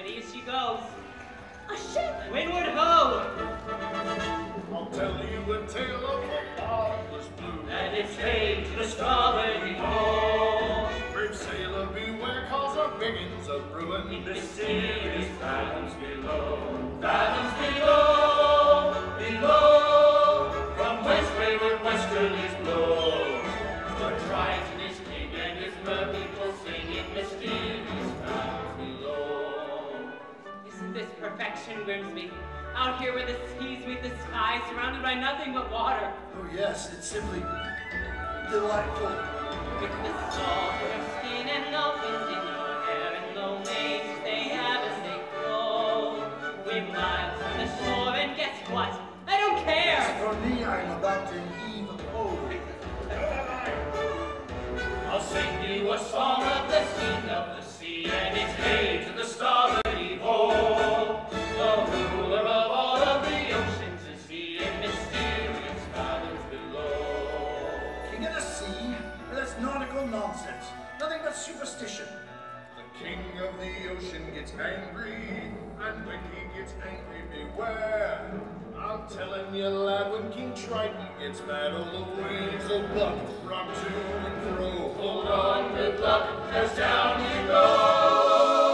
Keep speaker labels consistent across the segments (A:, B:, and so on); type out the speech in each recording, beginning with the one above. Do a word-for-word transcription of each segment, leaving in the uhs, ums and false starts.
A: Ready as she goes.
B: A ship!
A: Windward ho!
C: I'll tell you a tale of the bottomless blue,
A: And its fate to the starboard pole.
C: brave sailor beware, cause our biggins are brewing.
A: In mysterious fathoms below. Fathoms below, below, from whence wayward westerlies blow. For Triton is king and his merpeople sing in mysterious fathoms below. Isn't this perfection, Grimsby? Out here where the seas meet the sky, surrounded by nothing but water.
D: Oh yes, it's simply delightful.
A: With the salt in your skin and the wind in your hair and the waves they have as they flow. We're miles from the shore and guess what? I don't care!
D: As for me, I'm about to heave ho.
A: I'll sing you a song of the scene of the sea and its age to the starboard pole. The ruler of all of the oceans is he in mysterious fathoms below.
D: King of the sea? That's nautical nonsense. Nothing but superstition.
C: The king of the ocean gets angry, and when he gets angry, beware. I'm telling you, lad, when King Triton gets mad, all the waves will buck from to and fro.
A: Hold on, good luck, as down you go.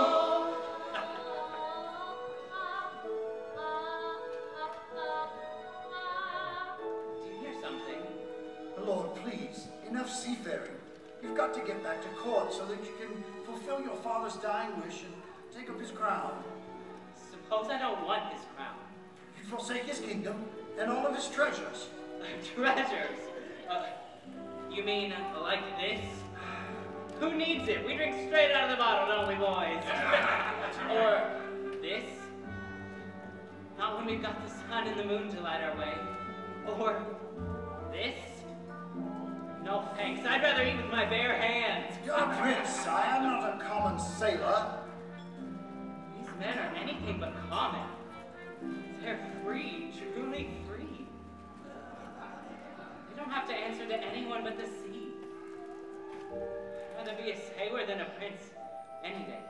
A: Do you hear something?
D: Lord, please, enough seafaring. You've got to get back to court so that you can fulfill your father's dying wish and take up his crown.
A: Suppose I don't want his crown.
D: You forsake his kingdom and all of his treasures.
A: Treasures? Uh, you mean uh, like this? Who needs it? We drink straight out of the bottle, don't we, boys? Or this? Not when we've got the sun and the moon to light our way. Or this? No thanks. I'd rather eat with my bare hands.
D: You're a prince, sire, not a common sailor.
A: These men are anything but common. They're free, truly free. They don't have to answer to anyone but the sea. I'd rather be a sailor than a prince any day.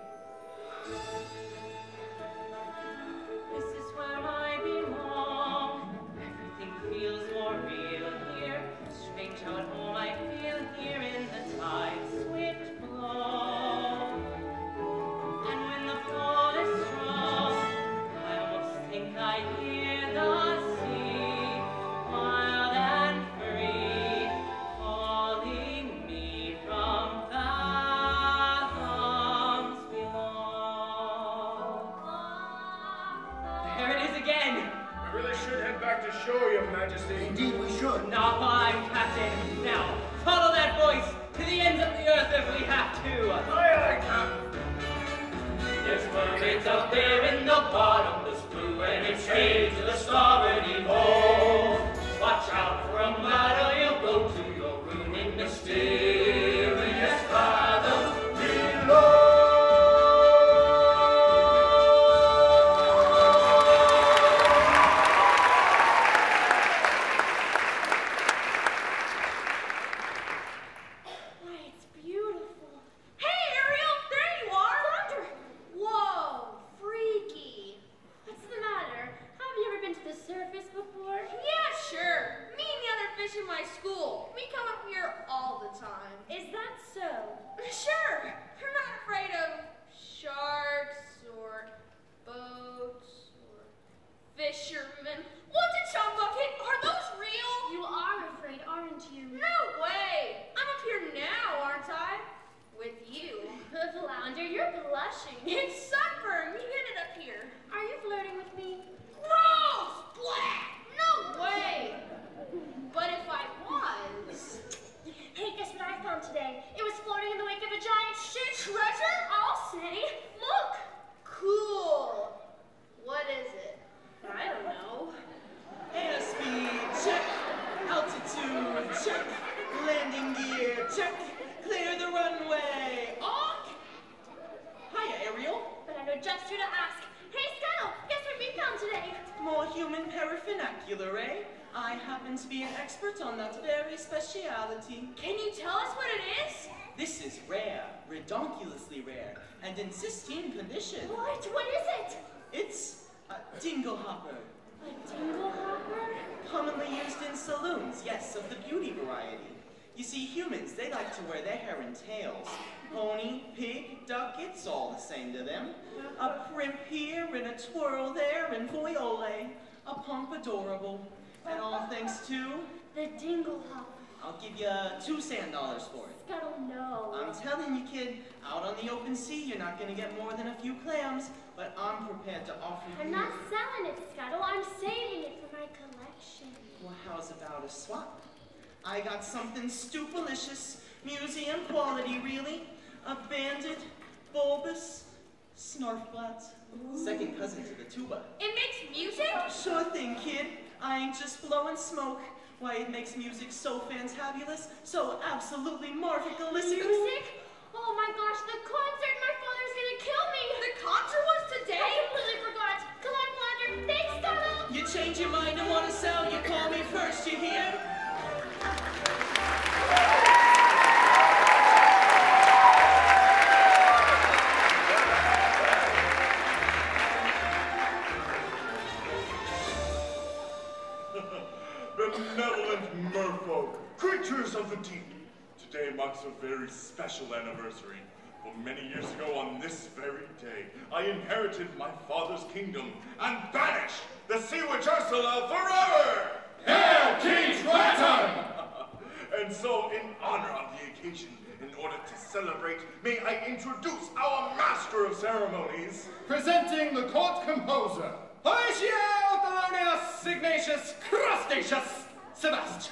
A: This is where I belong. Everything feels more real here. Strange how at home I feel here in the tide's swift flow. And when the fall is strong, I almost think I hear the sea, wild and free, calling me from fathoms below. There it is again!
C: We really should head back to shore, your majesty.
D: Indeed, we should.
A: Not mine, Captain. Now, follow that voice to the ends of the earth if we have to.
C: Aye, aye, Captain.
A: There's mermaids out there in the bottomless blue, and it's straight to the starboard pole. Watch out for a ladder, you'll go to your room in mysterious fathoms below.
B: Why, it's beautiful. Hey, Ariel! There you are! Thunder! Whoa! Freaky! What's the matter? Have you ever been to the surface before?
E: Yeah, sure. Me and the other fish in my school. We come up here all the time.
B: Is that so?
E: Sure. We're not afraid of sharks or boats or fishermen. What's a chum bucket? Are those real?
B: You are afraid, aren't you?
E: No way. I'm up here now, aren't I? With you.
B: Flounder, you're blushing.
E: It's sunburn. You get it up here.
B: Are you flirting with me?
E: Gross! Black! No way! But if I was...
B: Hey, guess what I found today? It was floating in the wake of a giant ship.
E: Treasure?
B: I'll say. Look!
E: Cool. What is it?
B: I don't know.
F: Airspeed check, altitude check, landing gear check, clear the runway. Awk! Hiya, Ariel.
B: But I know just who to ask. Hey, Scuttle, guess what we found today?
F: More human paraphernacular, eh? I happen to be an expert on that very speciality.
E: Can you tell us what it is?
F: This is rare, redonkulously rare, and in pristine condition.
B: What? What is it?
F: It's a dingle hopper.
B: A dingle hopper?
F: Commonly used in saloons, yes, of the beauty variety. You see, humans, they like to wear their hair in tails. Pony, pig, duck, it's all the same to them. A primp here, and a twirl there, and voyole, a pompadorable. And all thanks to...
B: The dingle hopper.
F: I'll give you two sand dollars for it.
B: Scuttle, no.
F: I'm telling you, kid, out on the open sea, you're not going to get more than a few clams, but I'm prepared to offer you...
B: I'm not selling it, Scuttle. I'm saving it for my collection.
F: Well, how's about a swap? I got something stupelicious, museum quality, really. A banded, bulbous snorfblatt. Second cousin to the tuba.
E: It makes music?
F: Sure thing, kid. I ain't just blowing smoke. Why, it makes music so fantabulous, so absolutely marvelous.
B: Music? Oh my gosh, the concert! My father's gonna kill me!
E: The concert was today?
B: I completely forgot. Collect Blunder. Thanks, Scuttle!
F: You change your mind and want to sell, you call me first, you hear?
C: Benevolent merfolk, creatures of the deep. Today marks a very special anniversary. For many years ago on this very day, I inherited my father's kingdom and banished the Sea Witch Ursula forever!
G: Hail King Triton!
C: And so, in honor of the occasion, in order to celebrate, may I introduce our master of ceremonies.
G: Presenting the court composer, Horatio Thelonious Ignatius Crustaceous Sebastian.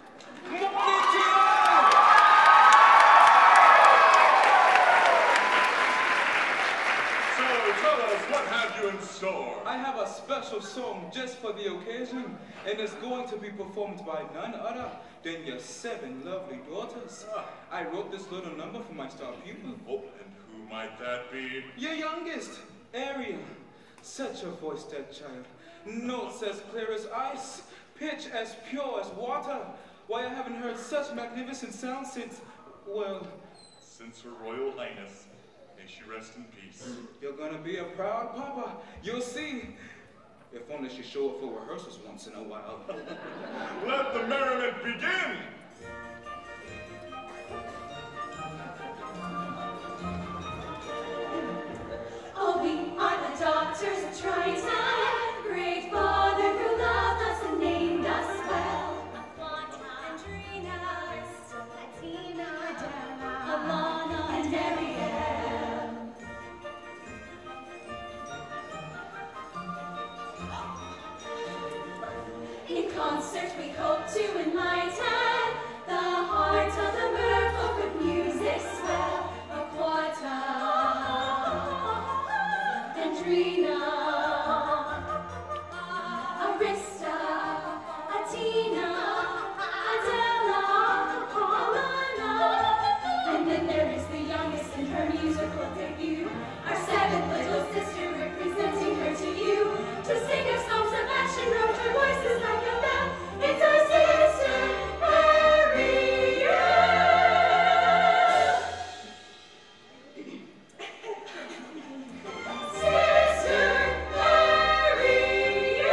C: So, tell us, what have you in store?
H: I have a special song just for the occasion, and it's going to be performed by none other than your seven lovely daughters.
C: Ah.
H: I wrote this little number for my star pupil.
C: Oh, and who might that be?
H: Your youngest, Ariel. Such a voice, that child. Notes as clear as ice, pitch as pure as water. Why, I haven't heard such magnificent sound since, well...
C: Since Her Royal Highness. May she rest in peace.
H: You're gonna be a proud papa. You'll see. If only she show up for rehearsals once in a while.
C: Let the merriment begin!
I: Oh, we are the daughters of Triton, great father who loved us and named us well. Andrina, Athena, Alana, and Ariel. In concert we hope to enlighten the heart of the merfolk with music swell. Aquata, Andrina, Arista, Athena, Adela, Alana. And then there is the youngest in her musical debut, our seventh little sister representing her to you. To sing her songs of action, wrote her voices like a bell. It's our sister, Ariel. Sister Ariel.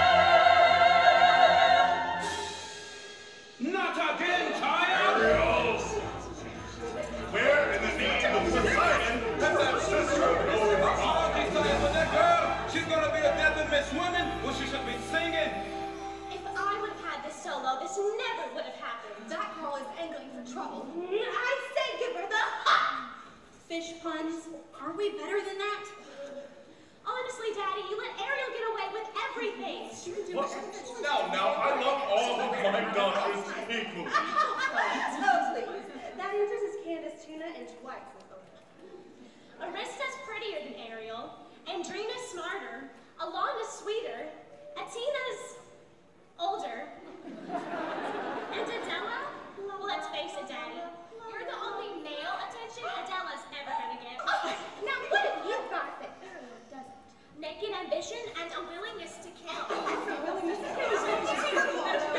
H: Not again, child!
C: Ariel! Where in the name of Poseidon has that sister of yours
H: Oh,
C: gone?
H: keep playing with that girl. She's gonna be a dead Miss Woman. Well, she should be singing.
B: If I would have had this solo, this never would have happened.
I: That girl is angling for trouble. I say give her the ha! Fish puns. Aren't we better than that?
B: Honestly, Daddy, you let Ariel get away with everything.
C: What? Now, now, I love all of my daughters equally.
I: Oh, please. That answers is Candace, Tuna, and twice as old.
B: Arista's prettier than Ariel. Andrina's smarter. Alana's sweeter. Athena's older. And Adela? Well, let's face it, Daddy. You're the only male attention Adela's ever gonna get.
I: Now, what have you got that Ariel doesn't?
B: Naked ambition and a willingness to kill.
I: Willingness to kill.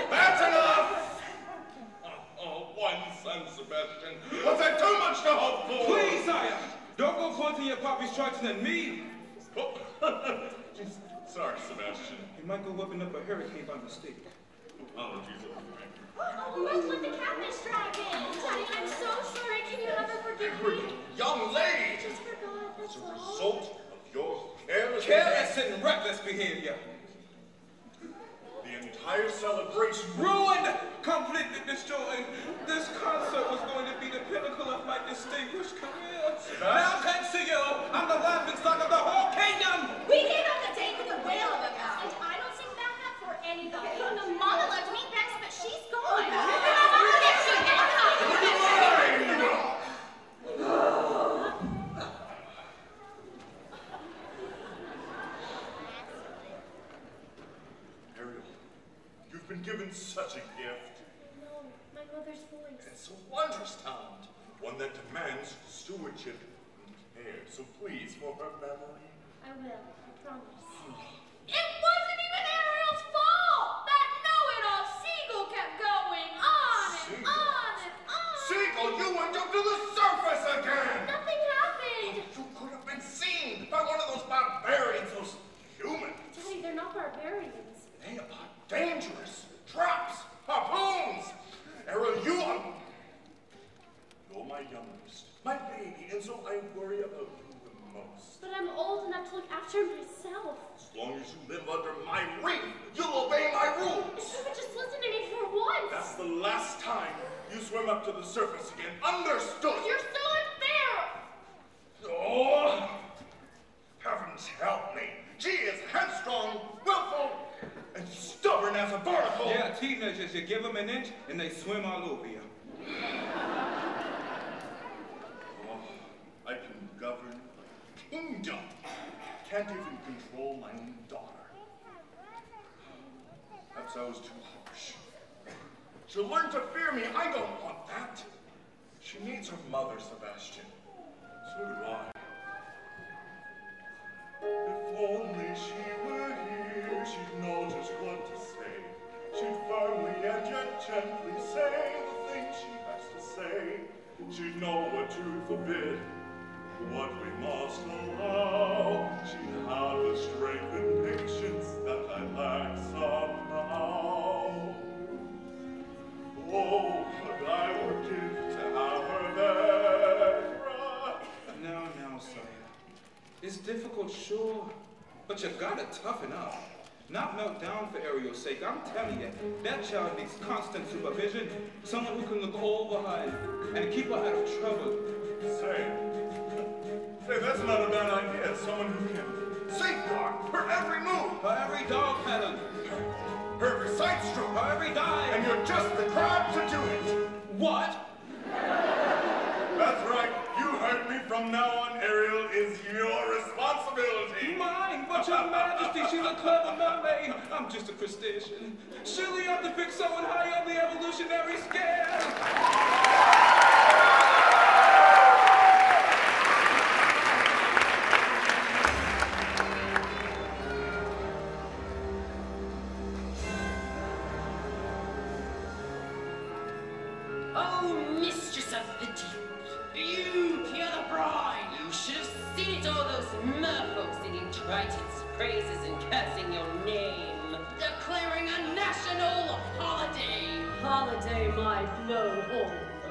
H: Triton and me.
C: Oh. Sorry, Sebastian.
H: You might go whipping up a hurricane by mistake.
C: Apologies.
B: Oh, look what the catfish dragon! Daddy, I'm so sorry. Can you ever forgive me?
C: Young lady!
B: Just forgot, that's
C: As a
B: all.
C: result of your careless
H: Careless and reckless behavior.
C: the entire celebration
H: Ruined! Completely destroyed. This concert was going to be the pinnacle of my distinguished career. Now, thanks to you, I'm the laughing stock of the whole kingdom!
B: We gave up the date with the whale of a guy. And I don't sing backup for anybody. The mama loved me best, but she's gone. Yes, she is.
C: Ariel, you've been given such a gift.
B: No, my mother's voice.
C: It's a wondrous talent, one that demands stewardship and care. So please, for her memory.
B: I will, I promise.
E: It wasn't even Ariel's fault! That know-it-all Seagull kept going on and
C: Seagull?
E: on and on!
C: Seagull, you went up to the surface again!
E: Nothing happened!
C: You could have been seen by one of those barbarians, those humans.
B: Daddy, they're not barbarians.
C: They are dangerous. Traps, harpoons. Ariel, you are... You're my youngest, my baby, and so I worry about you the most.
B: But I'm old enough to look after myself.
C: As long as you live under my reign, you'll obey my
B: If
C: rules.
B: you would just listen to me for once.
C: That's the last time you swim up to the surface again. Understood?
E: You're so unfair!
C: Oh, heavens help me. She is headstrong, willful, and stubborn as a barnacle.
H: Yeah, teenagers, you give them an inch and they swim all over you.
C: Oh, I can govern a kingdom. Can't even control my own daughter. Perhaps I was too harsh. She'll learn to fear me. I don't want that. She needs her mother, Sebastian. So do I. If only she were here, she'd know just what to say. She'd firmly and yet gently say the things she has to say. She'd know what to forbid, what we must allow. She'd have the strength and patience that I lack somehow. Oh, but I would give to have her there.
H: Now, now, sire. It's difficult, sure, but you gotta toughen up. Not melt down for Ariel's sake. I'm telling you, that child needs constant supervision. Someone who can look over her and keep her out of trouble.
C: Say, say, that's not a bad idea. Someone who can safeguard her every move,
H: Her every dog pattern,
C: her every side stroke,
H: her every dive.
C: and you're just the crab to do it.
H: What?
C: That's right. You heard me. From now on, Ariel is your responsibility.
H: Mine, but your majesty, she's a clever mermaid. I'm just a crustacean. Surely you have to pick someone high on the evolutionary scale.
A: Oh, mistress of the deep, beauty of the bride, you should have seen it, all those merfolk singing Triton's praises and cursing your name, declaring a national holiday. Holiday my blowhole.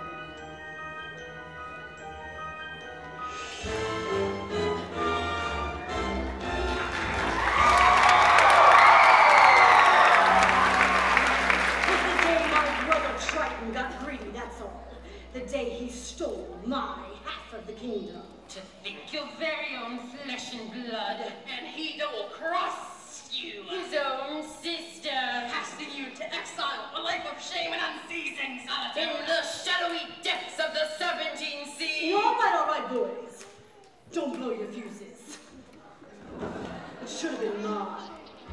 J: The day he stole my half of the kingdom.
A: To think your very own flesh and blood, and he double crossed you, his own sister, casting you to exile, a life of shame and unseasoned solitude, in the shadowy depths of the Serpentine Sea.
J: All right, all right, boys. Don't blow your fuses. It should have been mine.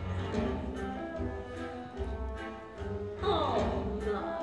J: Oh, my.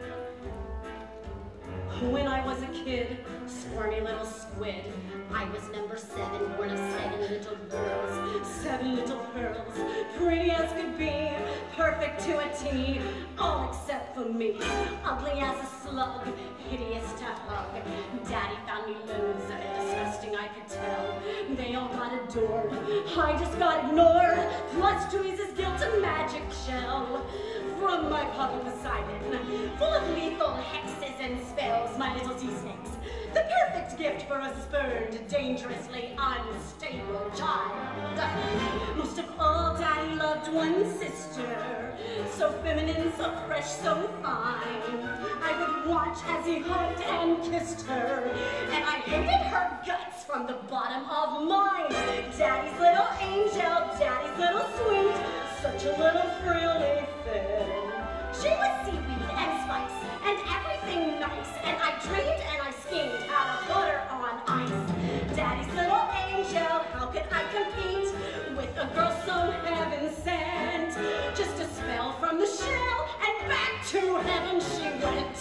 J: When I was a kid, squirmy little squid, I was number seven, born of seven little girls, seven little pearls, pretty as could be, perfect perfect to a T, all except for me. Ugly as a slug, hideous to hug. Daddy found me loathsome and disgusting, I could tell. They all got adored, I just got ignored. Plus to ease his guilt, a magic shell from my puppy Poseidon, full of lethal hexes and spells, my little sea snakes. The perfect gift for a spurned, dangerously unstable child. Most of all, Daddy loved one sister, so feminine, so fresh, so fine. I would watch as he hugged and kissed her, and I hated her guts from the bottom of mine. Daddy's little angel, Daddy's little sweet, such a little frilly thing. She was seaweed and spice and everything nice, and I dreamed and I schemed out of butter on ice. Daddy's little angel, how could I compete with a girl so heaven sent? Just a spell from the shell, and back to heaven she went.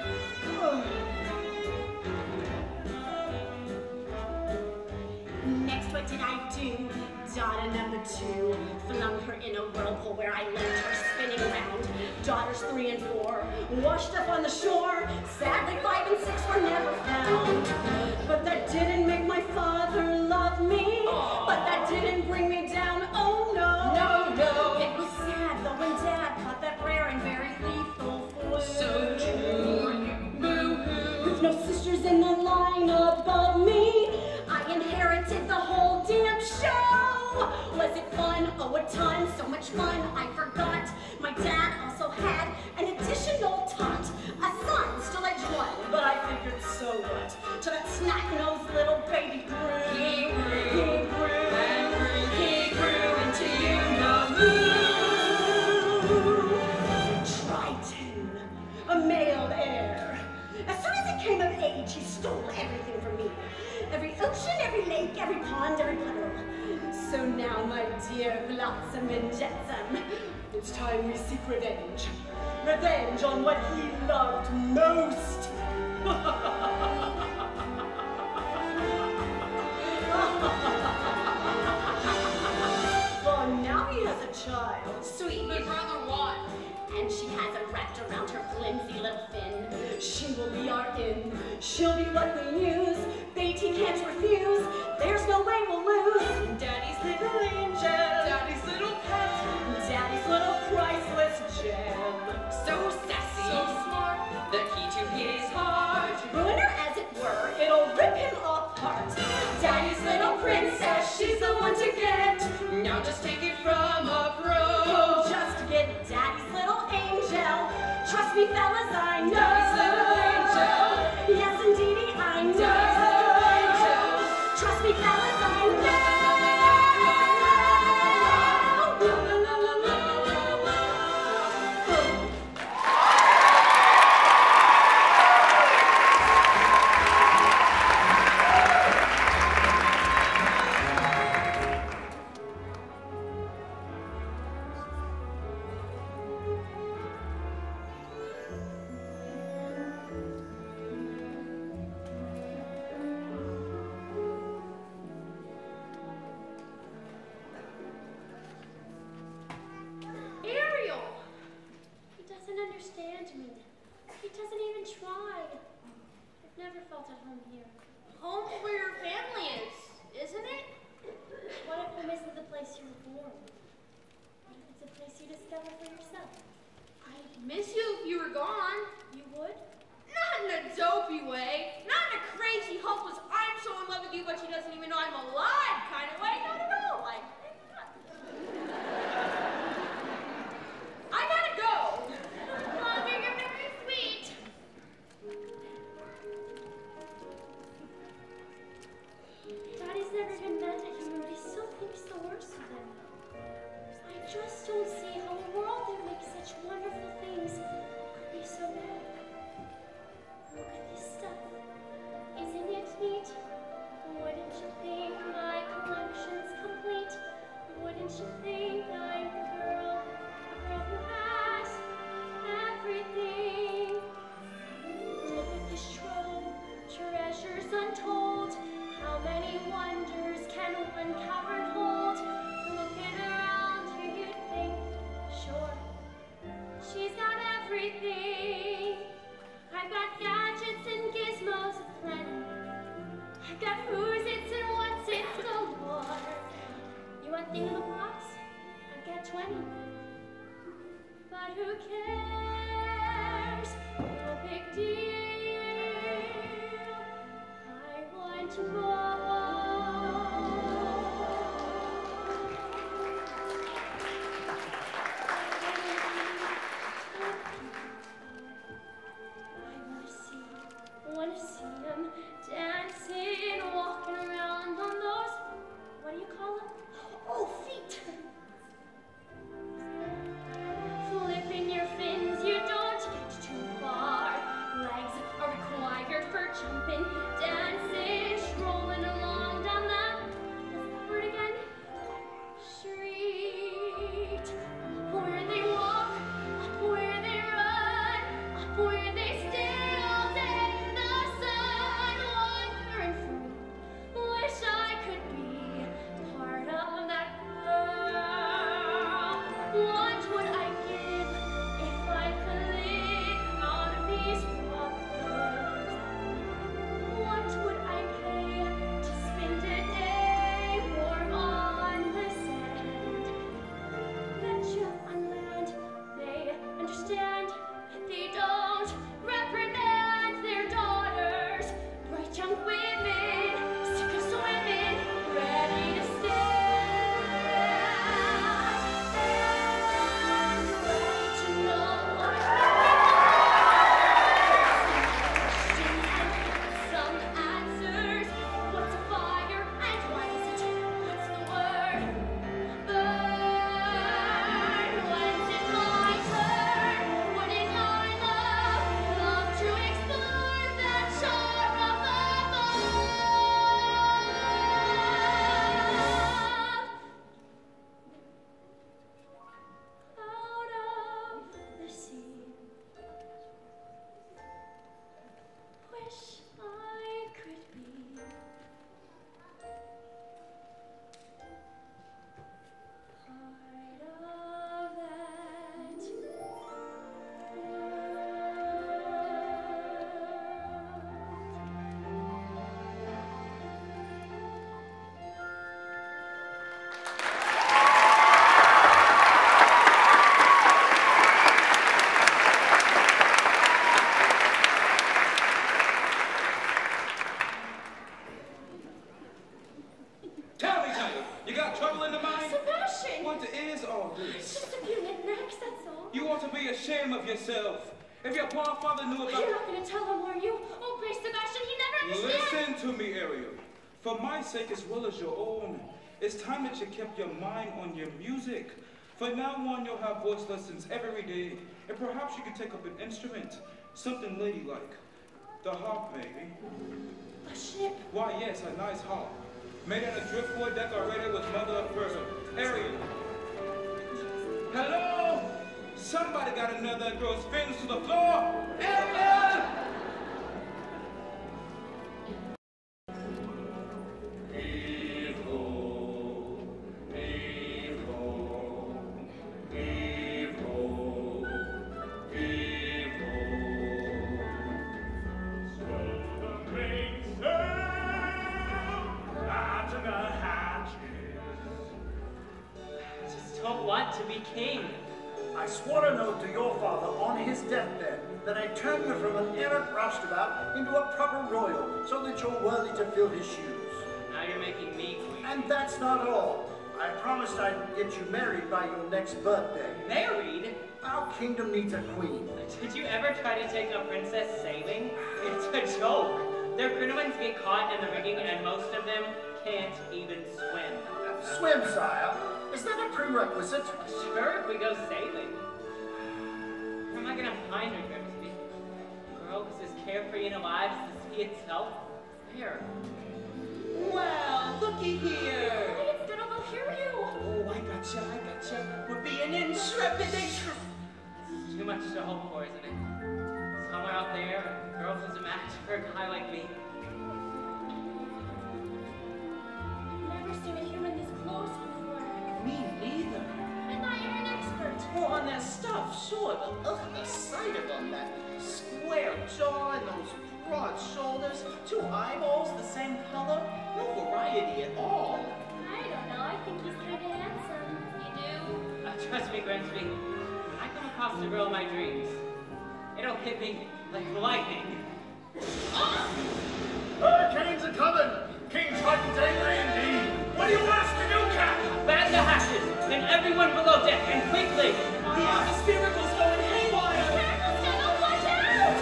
J: Next, what did I do? Daughter number two, flung her in a whirlpool where I left her spinning around. Daughters three and four, washed up on the shore. Sadly, five and six were never found. But that didn't make my father love me. Aww. But that didn't bring me down, oh no. No, no. It was sad though when Dad caught that rare and very lethal flu. So true, boo-hoo. With no sisters in the line above me, I inherited the whole damn show. Was it fun? Oh, a ton, so much fun, I forgot. My dad also had an additional tot, a son, still age one. But I figured, so what? To that snot-nosed little baby grew. He grew, he grew, and grew, he grew into you know who. Triton, a male heir. As soon as he came of age, he stole everything from me. Every ocean, every lake, every pond, every puddle. So now, my dear Flotsam and Jetsam, it's time we seek revenge. Revenge on what he loved most. For now he has a child. Sweet, my brother Juan. And she has it wrapped around her flimsy little fin. She will be our in. She'll be what we use. Fate he can't refuse. There's no way we'll lose. Daddy's little angel. Daddy's little pet. Daddy's little priceless gem. So sassy. So smart. The key to his heart. Ruiner as it were, it'll rip him apart. Daddy's little princess, she's the one to get. Now just take it from a pro. Oh, just get Daddy's little angel. Trust me, fellas, I know. Daddy's little angel. Yes, indeedy, I know. Daddy's little angel. Trust me, fellas, I know.
B: Just don't see how a world that makes such wonderful things could be so bad.
H: father knew about...
B: You're not going to tell him, are you? Oh, Prince Sebastian, he never understands.
H: Listen to me, Ariel. For my sake as well as your own, it's time that you kept your mind on your music. From now on, you'll have voice lessons every day, and perhaps you can take up an instrument, something ladylike. The harp, maybe.
B: A ship?
H: Why, yes, a nice harp. Made out of driftwood decorated with mother of pearl. Ariel. Hello? Somebody got another that grows fins to the floor. Ariel!
A: To be king.
D: I swore an oath to your father on his deathbed that I'd turn you from an errant roustabout into a proper royal, so that you're worthy to fill his shoes.
A: Now you're making me queen.
D: And that's not all. I promised I'd get you married by your next birthday.
A: Married?
D: Our kingdom needs a queen.
A: Did you ever try to take a princess sailing? It's a joke. Their crinolines get caught in the rigging, and most of them can't even swim.
D: Swim, sire. Is that a prerequisite?
A: Sure, if we go sailing. Where am I gonna find her, Grimsby? A girl who's as carefree and alive as the sea itself? Where?
F: Well, looky here.
B: Quiet, Fiddle, they'll hear you.
F: Oh, I gotcha, I gotcha. We're being intrepid, intrepid.
A: It's too much to hope for, isn't it? Somewhere out there, a girl who's a match for a guy like me.
B: I've never seen a human this close before.
F: Me neither.
B: I thought you were an expert.
F: Well, on their stuff, sure, but ugh, the sight of them, that square jaw and those broad shoulders, two eyeballs the same color, no variety at all.
B: I don't know, I think he's kind of handsome. You do?
A: Uh, trust me, Grimsby, when I come across the girl of my dreams, it'll hit me like lightning.
C: Hurricanes are coming! King Triton's angry indeed! What do you want us to do, Captain?
A: Fan the hatches, and everyone below deck, and quickly!
F: The atmospherical's going haywire!
B: Miracle's gonna watch out!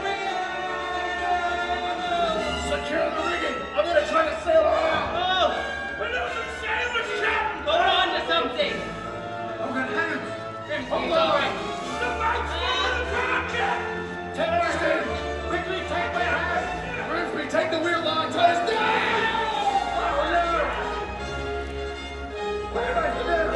C: Secure the rigging! I'm gonna try to sail around!
A: Oh!
C: We're losing sailors, Captain!
A: Hold on to something!
D: Oh, good hands!
A: Grimsby's all right.
C: The boat's falling apart, Captain!
G: Tempest, quickly take my hand! Grimsby, take the wheel line, toast down!
D: Oh, no! What did I do?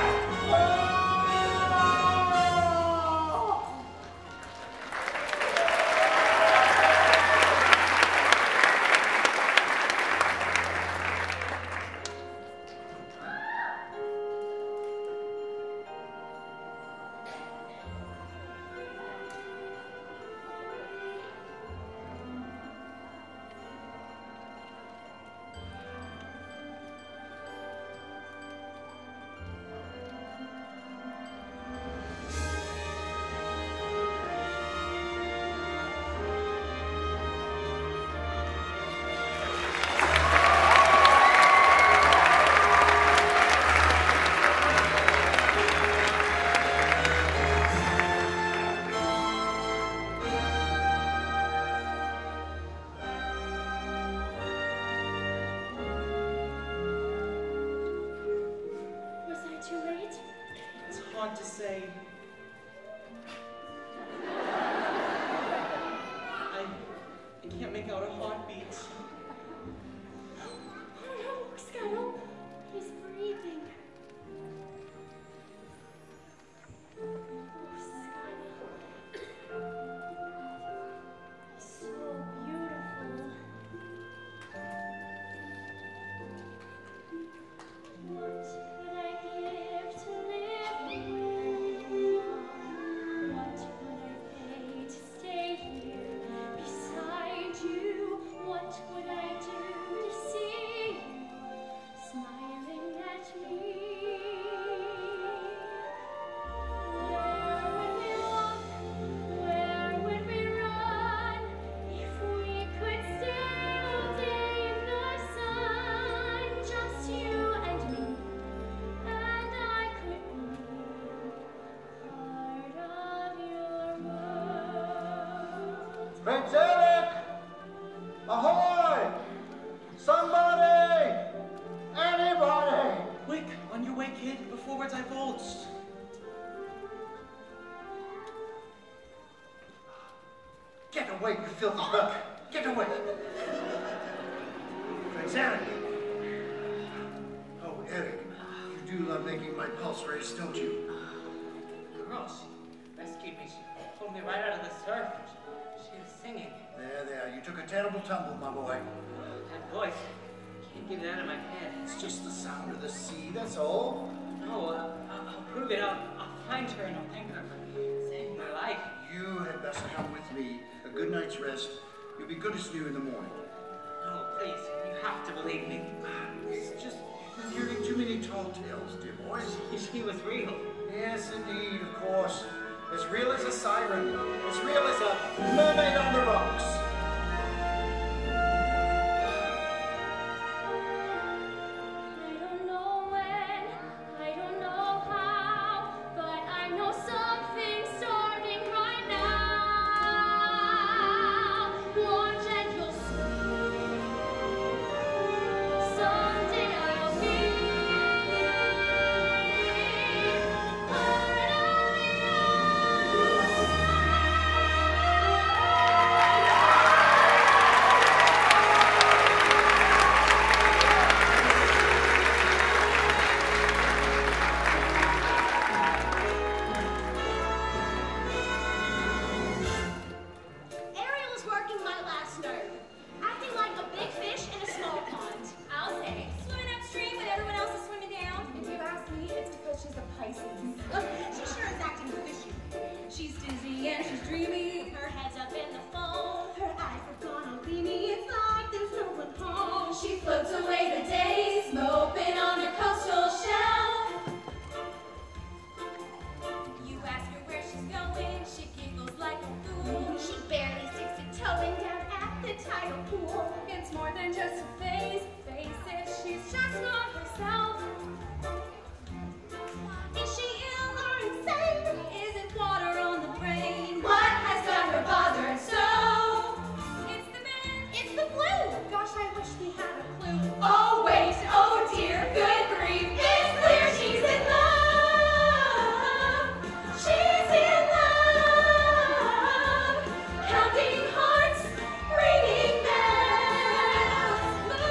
F: To say, I, I can't make out a heartbeat.
B: Oh no, Scuttle. He's breathing. Oh, Scuttle. So beautiful. What could I give to live with?
D: Prince Eric! Ahoy! Somebody! Anybody!
F: Quick, on your way, kid, before we're divulged.
D: Get away, you filthy buck! Get away! Prince Eric! Oh, Eric, you do love making my pulse race, don't you?
A: Girl, she rescued me. She pulled me right out of the surf. She was singing.
D: There, there, you took a terrible tumble, my boy.
A: That voice, can't get it out of my head.
D: It's just the sound of the sea, that's all.
A: No, uh, I'll, I'll prove it. I'll, I'll find her and I'll thank her for saving my life.
D: You had best come with me. A good night's rest. You'll be good as new in the morning.
A: No, please, you have to believe me.
D: It's just you're hearing too many tall tales, dear boy.
A: She, she was real.
D: Yes, indeed, of course. As real as a siren. As real as a mermaid on the rocks.
I: I don't know when, I don't know how, but I know something's starting right now. Watch and you'll see. Someday I'll be
B: Ariel is working my last nerve, acting like a big fish in a small pond.
E: I'll say, swimming upstream when everyone else is swimming down. If you ask me, it's because she's a Pisces. She sure is acting fishy. She's dizzy and she's dreamy.
B: Her head's up in the foam, her eyes have gone all gleamy. It's like there's no one home.
I: She floats away the days, moping on her coastal shell. You ask her where she's going, she giggles like a fool.
B: She barely sticks a toe in down at the tidal pool.
E: It's more than just a phase. Face it, she's just not herself.
B: Is she ill or insane?
E: Is it water on the brain?
I: What has got her bothered so?
E: It's the man.
B: It's the flu.
E: Gosh, I wish we had a clue.
I: Oh wait, oh dear, good grief, it's clear she's in love. She's in love. Counting hearts, ringing bells.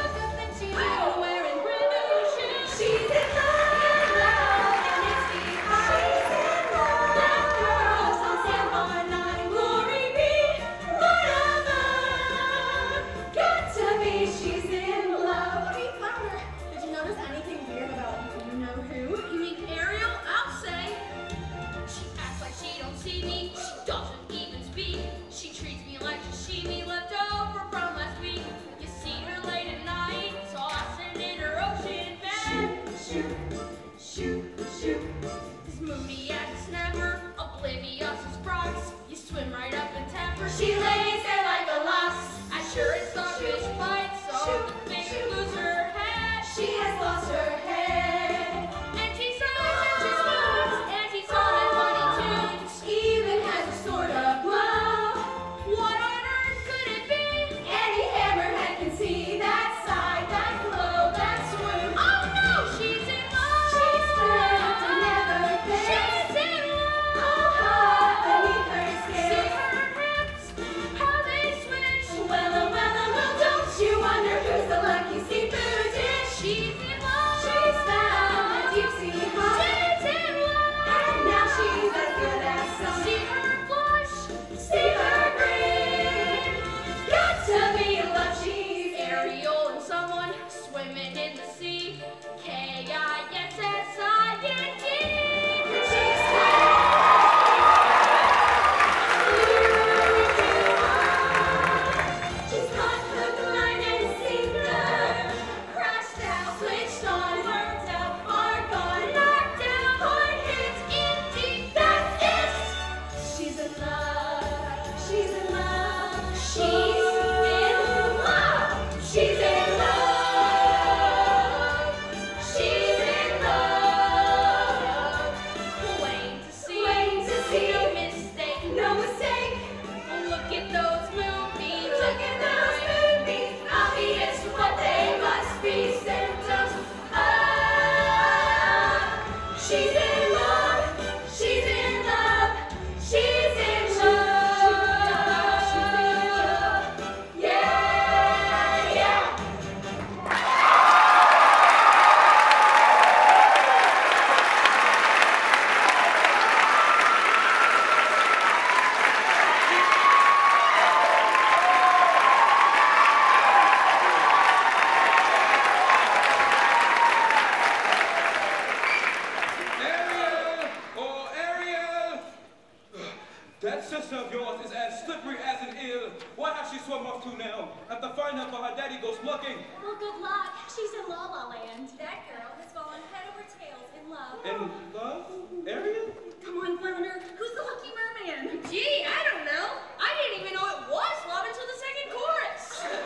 H: to now. I have to find her before her daddy goes looking.
B: Well, good luck. She's in La La Land.
I: That girl has fallen head over tails in love.
H: In love? Ariel?
B: Come on, Flounder. Who's the lucky merman?
E: Gee, I don't know. I didn't even know it was love until the second chorus.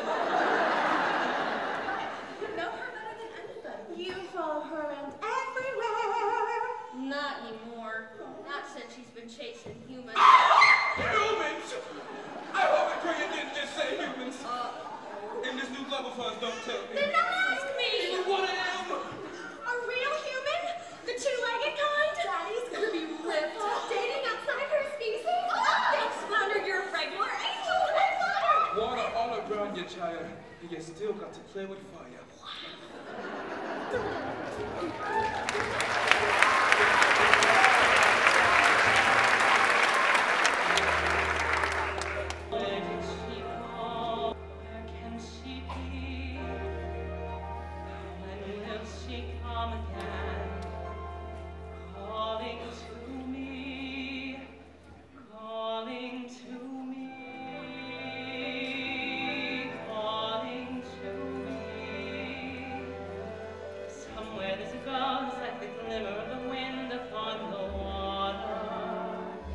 I: You know her better than anybody.
B: You follow her around everywhere.
E: Not anymore. Not since she's been chasing humans.
H: Humans? I hope and pray you didn't just say humans.
E: Uh,
H: In this new love of hers, don't tell me.
E: then ask me!
H: What I am?
B: A real human? The two-legged kind?
I: Daddy's gonna be ripped. Dating outside her species.
B: Thanks, Flounder. You're a regular angel. Hey, Flounder!
H: Water all around you, child. And you still got to play with fire.
A: Where did she go? Where can she be? When will she come again? Calling to me, calling to me, calling to me. Somewhere there's a ghost like the glimmer of the wind upon the water.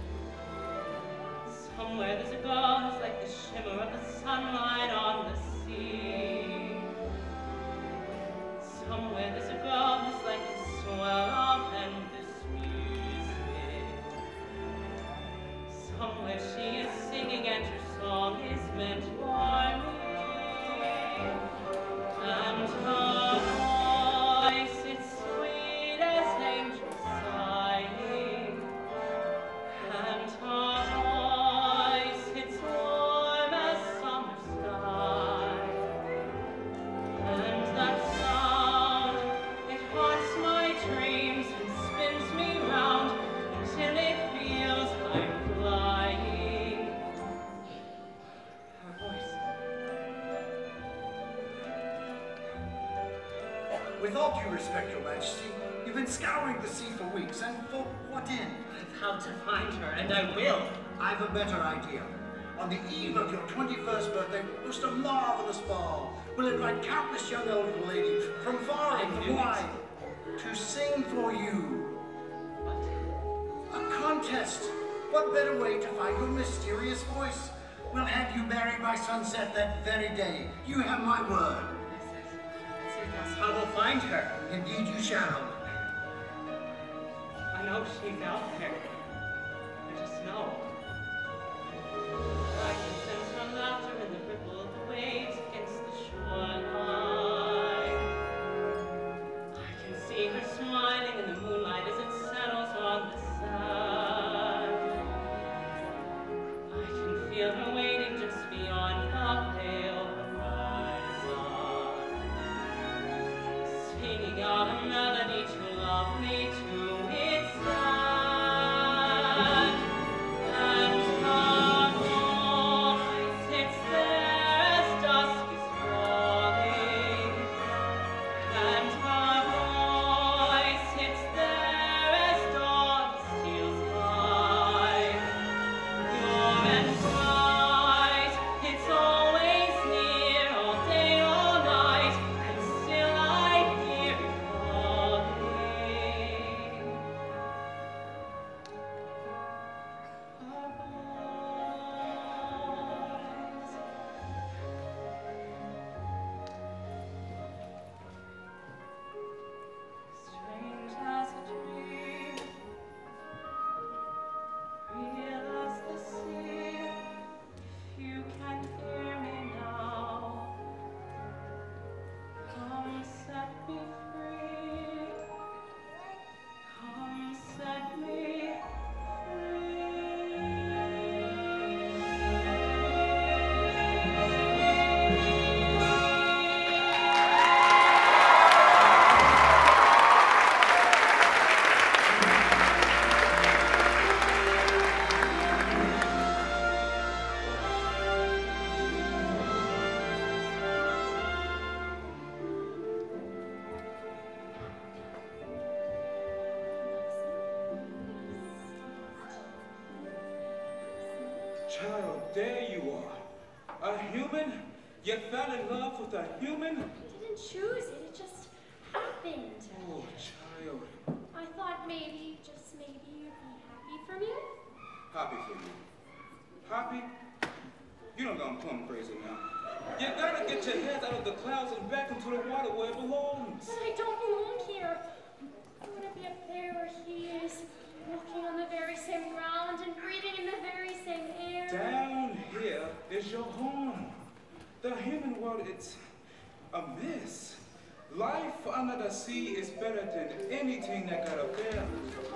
A: Somewhere there's a ghost like the shimmer of the sunlight on the sea. Somewhere there's a ghost like the swell of endless music. Somewhere she is singing and her song is meant for me. And her voice, it's sweet as angels sighing. And her voice, it's warm as summer sky. And that sound, it haunts my dreams and spins me round until it feels I'm flying. Her voice.
D: With all due respect, Your Majesty, you've been scouring the sea for weeks, and for what end?
A: I've vowed to find her, and I will.
D: I've a better idea. On the eve of your twenty-first birthday, we'll host a marvelous ball. We'll invite countless young elderly ladies from far and from wide to sing for you. A contest. What better way to find your mysterious voice? We'll have you married by sunset that very day. You have my word.
A: That's how we'll find her.
D: Indeed you shall.
A: I know she's out there. I just know. I can sense her laughter in the ripple of the waves against the shoreline. I can see her smiling in the moonlight as it settles on the sand. I can feel her waiting just beyond the pale horizon, singing out a melody too lovely to its sound. And her voice, it's there as dusk is falling. And her voice, it's there as dawn steals by. Pure and bright, it's always near, all day, all night, and still I hear it calling. Her voice. Strange as a dream, real as the sea. If you can hear me now, come set me free. Come set me
H: Child, there you are. A human? You fell in love with a human?
B: I didn't choose it, it just happened.
H: Oh, child.
B: I thought maybe, just maybe, you'd be happy for me.
H: Happy for you. Happy? You done gone plumb crazy now. You gotta get your head out of the clouds and back into the water where it belongs.
B: But I don't belong here. I want to be up there where he is, walking on the very same ground and breathing in the very same air.
H: Down here is your home. The human world, it's a mess. Life under the sea is better than anything that got up there.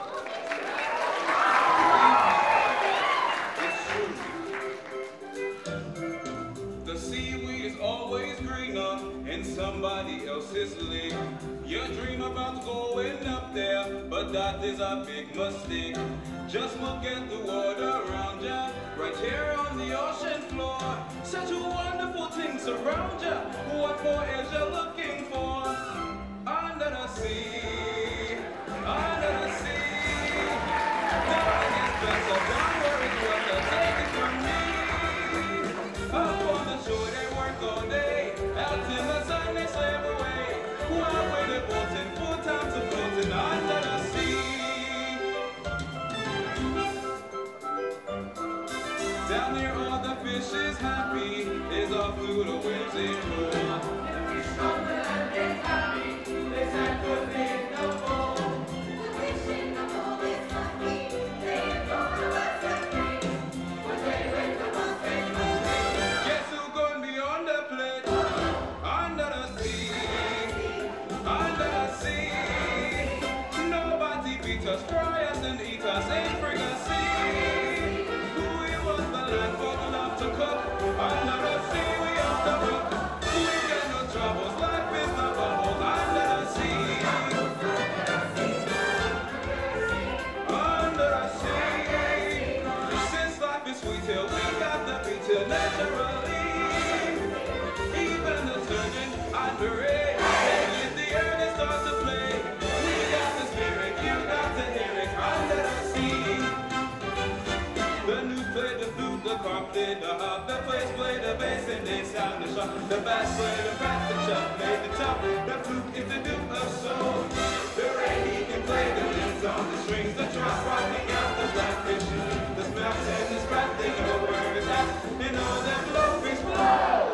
H: It's true. The seaweed is always greener in somebody else's lake. You dream about going up there, but that is a big mistake. Just look at the water around ya, right here on the ocean floor. Such wonderful things around ya. What more is you looking for? Under the sea, under the sea. Nothing is better. Don't worry what they'll take it from me. Up on the shore they work all day. Out in the sun they slave away. While we're boating full time to floating under the sea. Down there all the fish is happy. Is off through the waves they roll. Every stronger and they happy. They said good thing no more. The fish in the bowl is happy. They ain't gonna let them be. When they wake up on stage with me. Guess who's gonna be on the plate? Under the sea. Under the sea. Nobody beat us, fry us and eat us in fricassee. Who it was the land for the love to cook. Under the sea we off the hook. We get no troubles, life is the bubbles. Under the sea. Under the sea. Since life is sweet here, we got the beat here naturally. Even the surgeon under it. If the earth starts to play, we got the spirit, you got to hear it. Under the sea. The new played the flute, the carp played the harp, the bass played the bass and they sound the sharp. The bass played the bass, the chop made the top. The flute is the duke of soul. The ray he can play the leads on the strings, the trust rocking out the blackfish, the smells and the sprat. They know where it's at, and all them blowfish blow.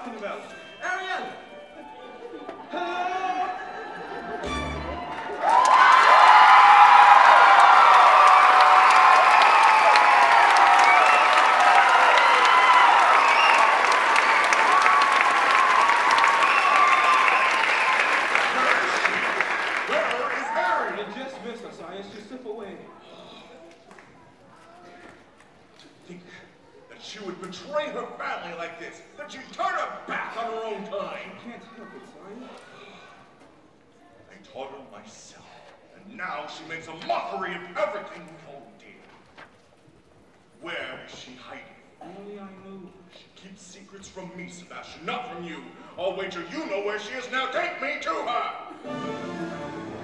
H: talking about? Ariel! Hello?
C: She would betray her family like this, that she'd turn her back on her own kind.
H: You can't help it, Sire.
C: I taught her myself, and now she makes a mockery of everything we hold dear. Where is she hiding?
H: Only I know.
C: She keeps secrets from me, Sebastian, not from you. I'll wager you know where she is now. Take me to her!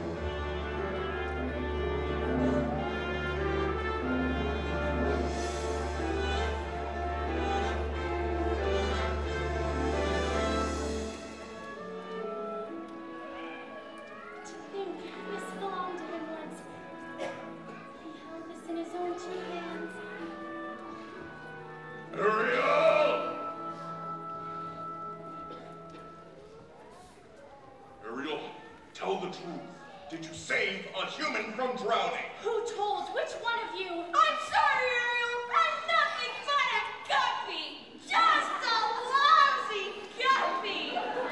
C: Did you save a human from drowning?
B: Who told? Which one of you?
E: I'm sorry, Ariel. I'm nothing but a guppy. Just a lousy guppy.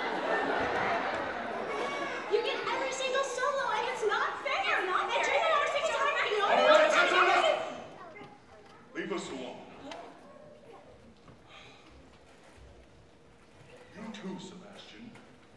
B: You get every single solo, and it's not fair. Not fair. Adrena never speaks to her. You know
C: All right, that's enough. Leave us alone. You too, Sebastian.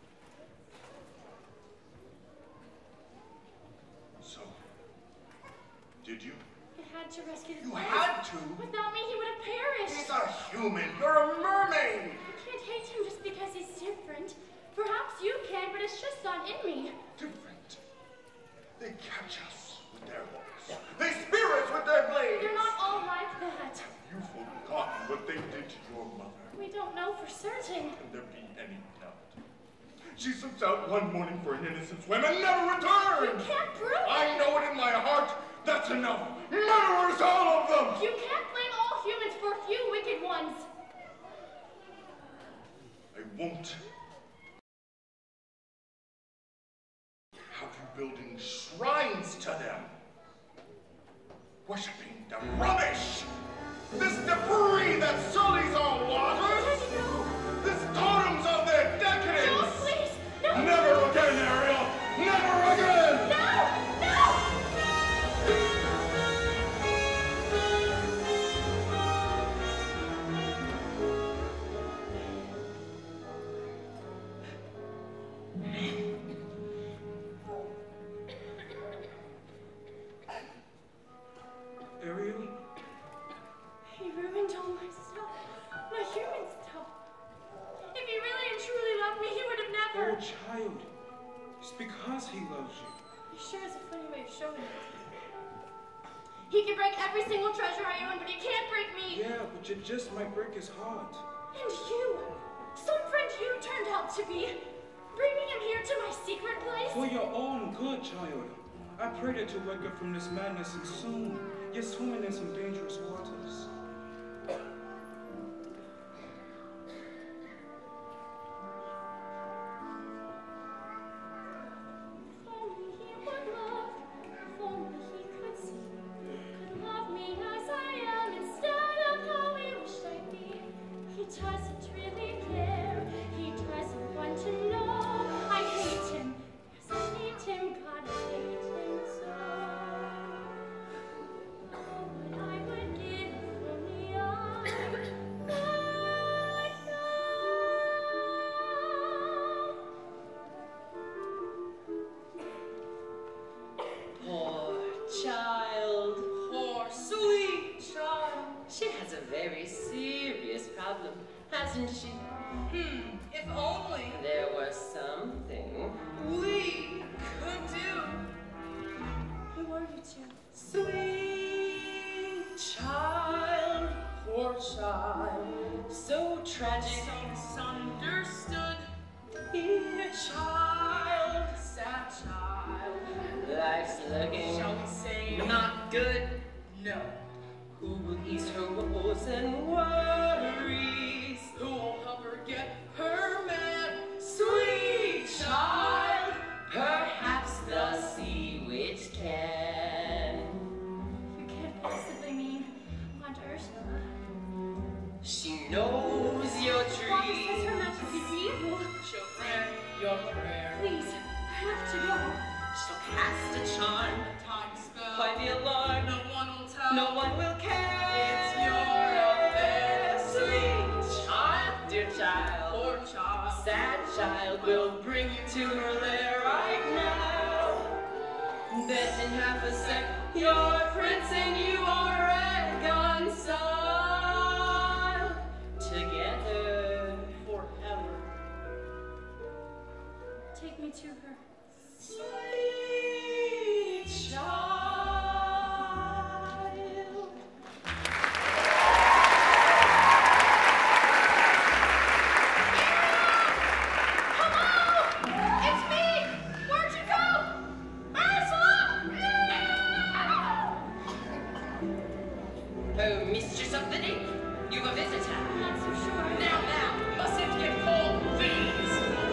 C: Did you?
B: I had to rescue the
C: You
B: prince.
C: had to?
B: Without me, he would have perished.
C: He's a human. You're a mermaid.
B: I can't hate him just because he's different. Perhaps you can, but it's just not in me.
C: Different? They catch us with their hooks. They spear us with their blades.
B: They're not all like that.
C: You've forgotten what they did to your mother.
B: We don't know for certain.
C: Can there be any doubt? She slips out one morning for an innocent swim and never returns.
B: You can't prove it.
C: I know it in my heart. That's enough. Murderers, all of them.
B: You can't blame all humans for a few wicked ones.
C: I won't. Have you building shrines to them? Worshipping the rubbish! This debris that sullies our waters! This totems of their decadence!
B: No, please! No!
C: Never again, Ariel! Never again!
B: No! No!
H: Ariel?
B: He ruined all my stuff. My human stuff. If he really and truly loved me, he would have never...
H: Oh, child. It's because he loves you.
B: He sure is a funny way of showing it. He can break every single treasure I own, but he can't break me.
H: Yeah, but you just might break his heart.
B: And you, some friend you turned out to be, bringing him here to my secret place.
H: For your own good, child. I pray that you wake up from this madness and soon you're swimming in some dangerous waters.
B: Doesn't really care. He doesn't want to know. I hate him. Yes, I hate him. God, I hate him so. Oh, what I would give if only I could know.
A: Poor child.
E: Poor sweet child.
A: She has a very serious problem, hasn't she?
E: Hmm, if only
A: There was something.
E: we could do.
B: Who are you two?
A: Sweet child, poor child, so tragic.
E: So misunderstood.
A: Dear child,
E: Sad child.
A: life's looking
E: Shall we say
A: not good.
E: no?
A: Who will ease her woes and worries?
E: Who will help her get her
A: your prayer.
J: Please, I have to go.
A: She'll cast a charm,
E: A time spell.
A: by the alarm.
E: No one will tell.
A: No one will care.
E: It's your affair.
A: Sweet child, dear child.
E: Poor child.
A: Sad child will bring you to her lair right now. Bet in half a sec, your prince and you are reconciled together forever.
J: Take me to her.
A: Sweet child.
E: It's me! Where'd you go? Ursula!
A: Oh, mistress of the deep, you've a visitor.
J: I'm not so sure.
A: Now, now, mustn't get cold, please.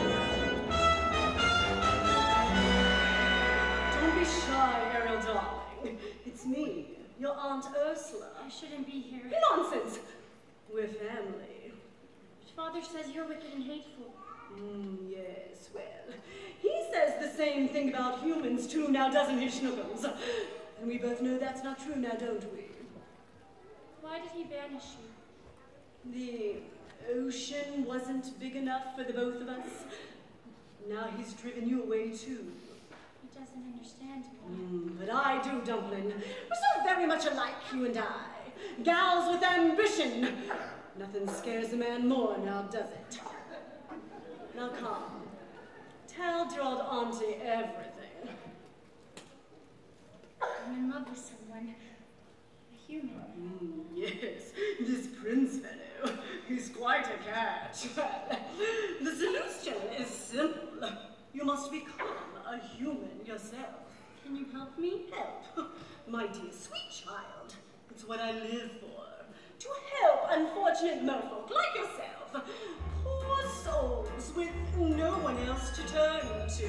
J: Don't be shy, Ariel, darling. It's me, your Aunt Ursula.
B: I shouldn't be here.
J: Nonsense. We're family.
B: Father says you're wicked and hateful.
J: Mm, yes, well, he says the same thing about humans too, now doesn't he, Schnuckles? And we both know that's not true now, don't we?
B: Why did he banish you?
J: The ocean wasn't big enough for the both of us. Now he's driven you away too.
B: He doesn't understand me.
J: Mm, but I do, Dumpling. We're so very much alike, you and I. Gals with ambition. Nothing scares a man more now, does it? Now come. Tell dear old auntie everything.
B: I'm in love with someone. A human.
J: Mm, yes, this prince fellow. He's quite a catch. Well, the solution is simple. You must become a human yourself.
B: Can you help me?
J: Help? My dear sweet child. It's what I live for. To help unfortunate merfolk like yourself. Poor souls with no one else to turn to.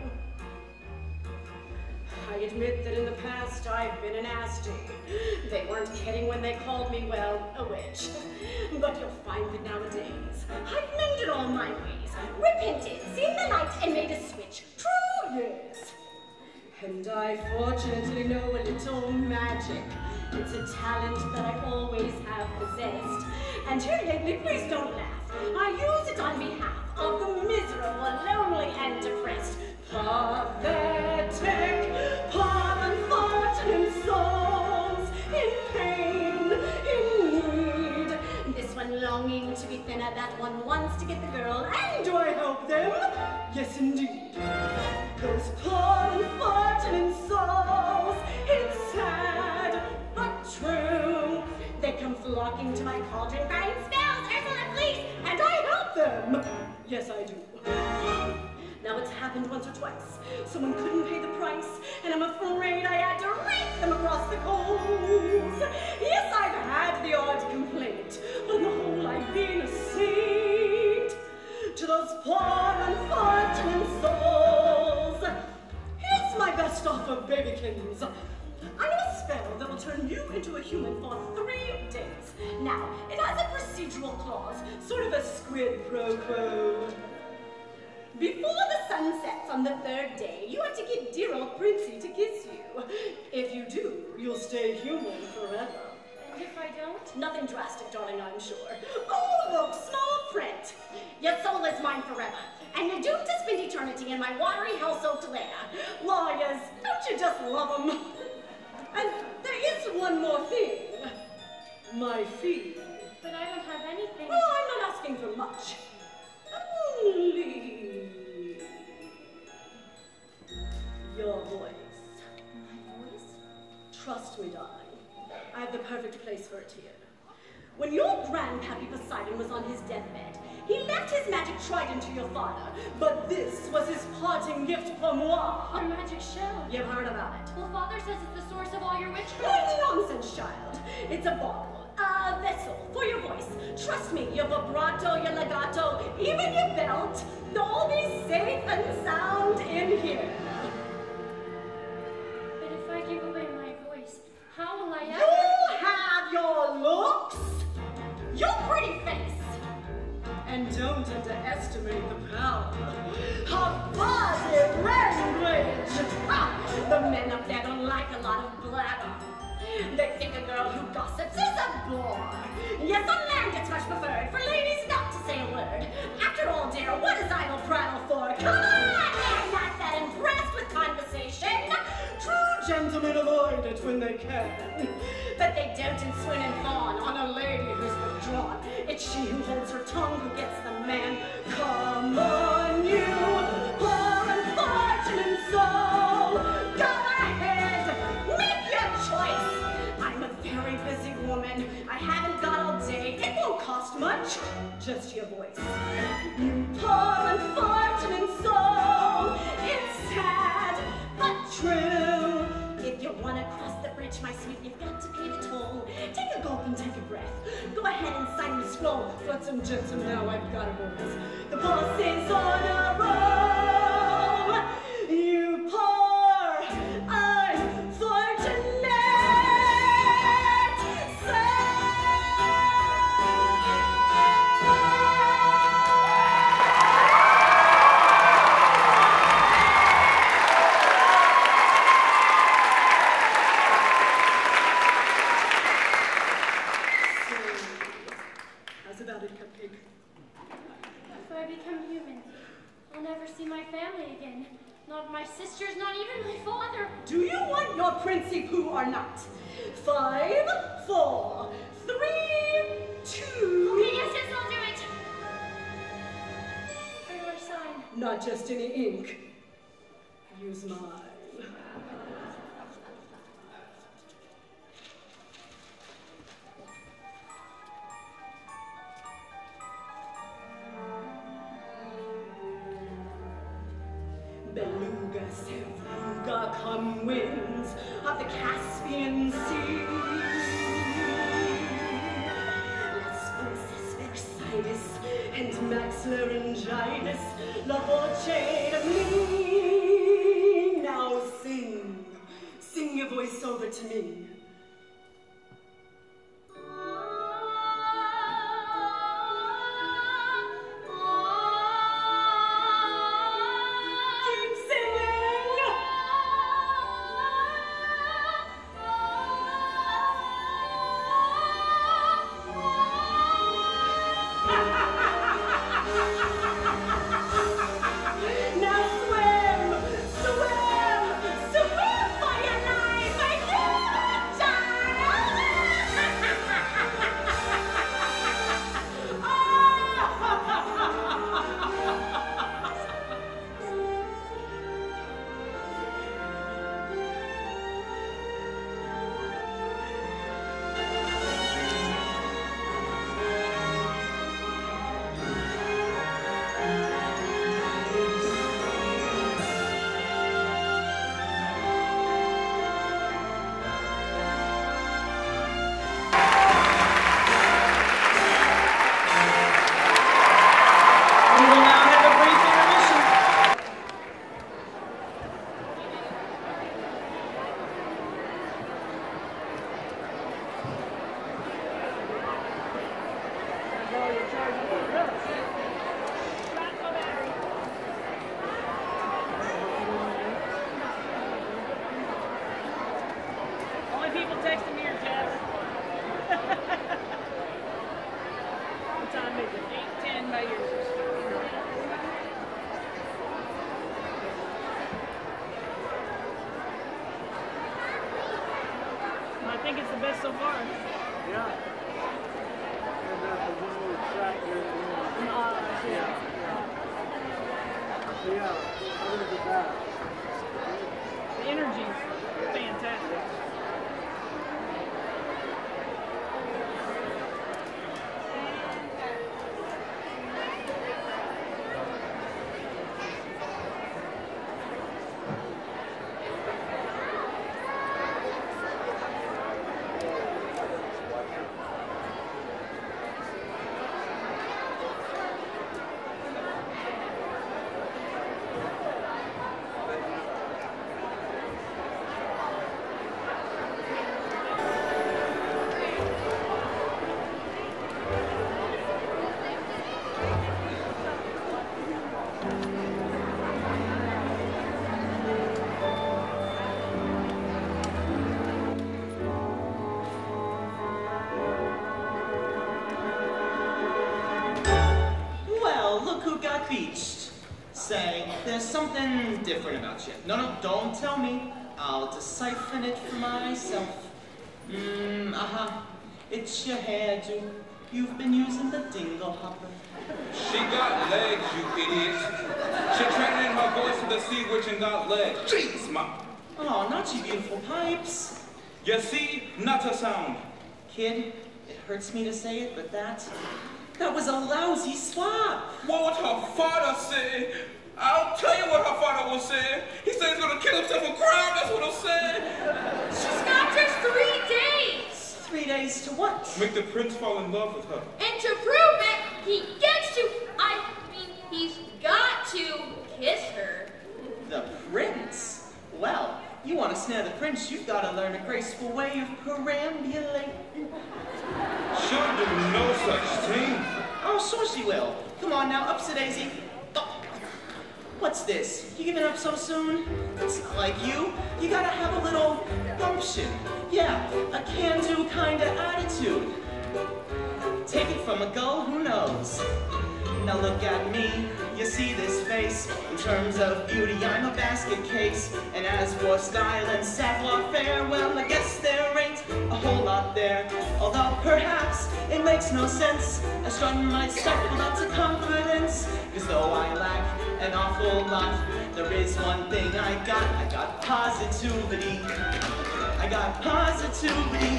J: I admit that in the past I've been a nasty. They weren't kidding when they called me, well, a witch. But you'll find that nowadays I've mended all my ways, repented, seen the light, and made a switch. True, yes. And I fortunately know a little magic. It's a talent that I always have possessed. And here lately, please don't laugh, I use it on behalf of the miserable, lonely, and depressed. Pathetic, poor unfortunate souls in pain, in need. This one longing to be thinner, that one wants to get the girl. And do I help them? Yes, indeed. Those poor unfortunate souls, it's sad, but true. They come flocking to my cauldron, crying, spells, Ursula, please, and I help them. Yes, I do. Now it's happened once or twice. Someone couldn't pay the price, and I'm afraid I had to rake them across the coals. Yes, I've had the odd complaint, but on the whole I've been a saint to those poor unfortunate souls. Here's my best offer, babykins. I know a spell that will turn you into a human for three days. Now, it has a procedural clause, sort of a squid pro quo. Before the sun sets on the third day, you have to get dear old Princey to kiss you. If you do, you'll stay human forever.
B: And if I don't?
J: Nothing drastic, darling, I'm sure. Oh, look, small print. Your soul is mine forever, and you're doomed to spend eternity in my watery, hell-soaked lair. Lawyers, don't you just love them? And there is one more thing. My fee.
B: But I don't have anything.
J: Oh, I'm not asking for much. Only your voice.
B: My voice?
J: Trust me, darling. I have the perfect place for it here. When your grandpappy Poseidon was on his deathbed, he left his magic trident to your father, but this was his parting gift for moi.
B: Your magic shell.
J: You've heard about it.
B: Well, Father says it's the source of all your witchcraft.
J: What nonsense, child. It's a bauble, a vessel for your voice. Trust me, your vibrato, your legato, even your belt, they'll all be safe and sound in here.
B: But if I give away my voice, how will I ever...
J: You'll have your looks, your pretty face, And don't underestimate the power of body language. Ha! The men up there don't like a lot of blather. They think a girl who gossips is a bore. Yes, a man gets much preferred for ladies not to say a word. After all, dear, what is idle prattle for? Come on! I'm not that impressed with conversation. True gentlemen avoid it when they can. But they don't in swin and fawn on a lady who's withdrawn. It's she who holds her tongue who gets the man. Come on, you poor unfortunate soul. Go ahead, make your choice. I'm a very busy woman. I haven't got all day. It won't cost much. Just your voice. You poor unfortunate soul. It's sad, but true. If you want to cross the bridge, my sweet, you've got to pay the toll. Take a gulp and take a breath. Go ahead and sign the scroll. Flotsam and jetsam, now I've got a voice. The boss is on a roll. You poor unfortunate
I: Not my sisters, not even my father.
J: Do you want your princey poo or not? Five, four, three, two.
I: Okay, yes, yes, I'll do it. Where do I sign?
J: Not just any ink. Use mine. Beluga, Sevruga, come winds of the Caspian Sea. Las Princess Vexidis and Max Laryngitis, La Voce of me. Now sing, sing your voice over to me.
F: got beached. Say, there's something different about you. No, no, don't tell me. I'll decipher it for myself. Mmm, uh-huh. It's your hairdo. You've been using the dingle hopper.
H: She got legs, you idiot. She traded in her voice for the sea witch and got legs. Jeez, ma.
F: Oh, not you beautiful pipes.
H: You see, not a sound.
F: Kid, it hurts me to say it, but that, that was a lousy swap.
H: What would her father say? I'll tell you what her father will say. He said he's gonna kill himself and cry, that's what he'll say.
E: She's got just three days.
F: Three days to what?
H: Make the prince fall in love with her.
E: And to prove it, he gets to, I mean, he's got to kiss her.
F: The prince? Well, you want to snare the prince, you've got to learn a graceful way of perambulating.
H: She'll do no such thing.
F: Oh, sure she will. Come on now, up to Daisy. Oh. What's this? You giving up so soon? It's not like you. You gotta have a little gumption. Yeah, a can-do kind of attitude. Take it from a gull, who knows? Now look at me, you see this face. In terms of beauty, I'm a basket case. And as for style and savoir-faire, well, I guess there ain't a whole lot there. Although perhaps it makes no sense. I strut my stuff without to confidence. Cause though I lack an awful lot, there is one thing I got. I got positivity. I got positivity.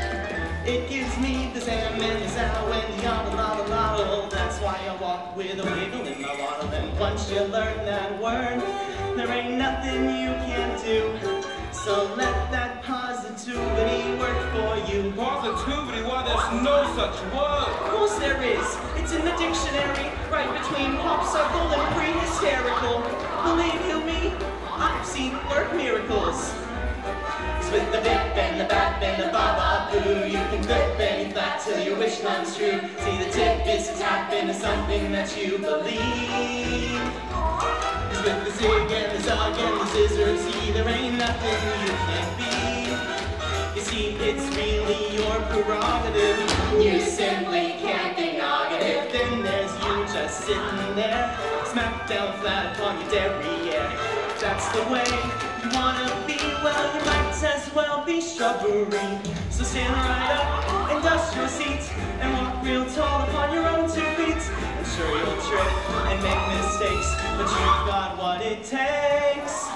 F: It gives me the zam and the zow and the yada la la la. That's why I walk with a wiggle in my waddle. And once you learn that word, there ain't nothing you can do. So let that positivity work for you.
H: Positivity? Why, there's no such word.
F: Of course there is. It's in the dictionary, right between pop circle and pre-hysterical. Believe you me, I've seen it work miracles. With the bip and the bap and the ba-ba-boo, you can grip any flat till your wish comes true. See, the tip is to tap into something that you believe. With the zig and the zug and the scissors, see, there ain't nothing you can't be. You see, it's really your prerogative. You simply can't be negative. Then there's you just sitting there, smack down flat upon your derriere. That's the way you wanna be. Well, you might as well be shrubbery. So stand right up and dust your seat and walk real tall upon your own two feet. I'm sure you'll trip and make mistakes, but you've got what it takes.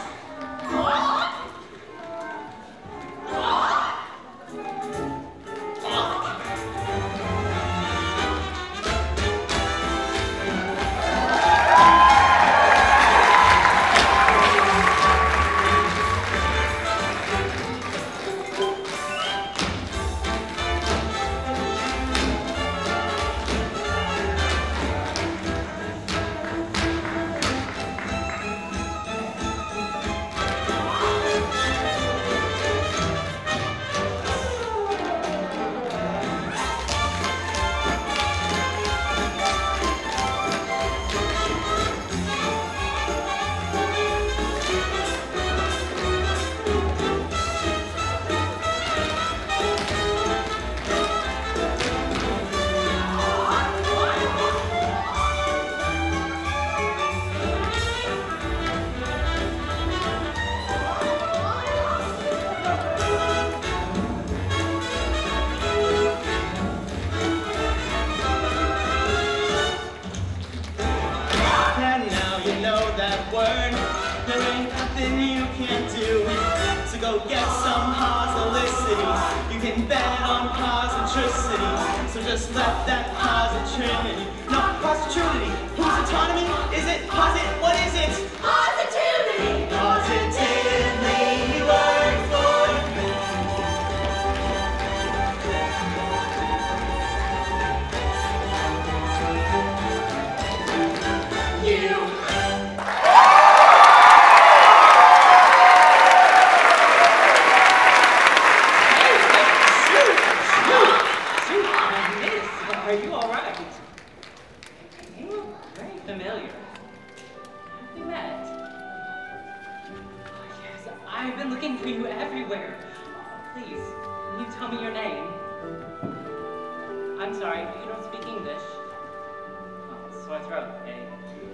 A: I'm sorry, you don't speak English. Oh, sore throat, eh?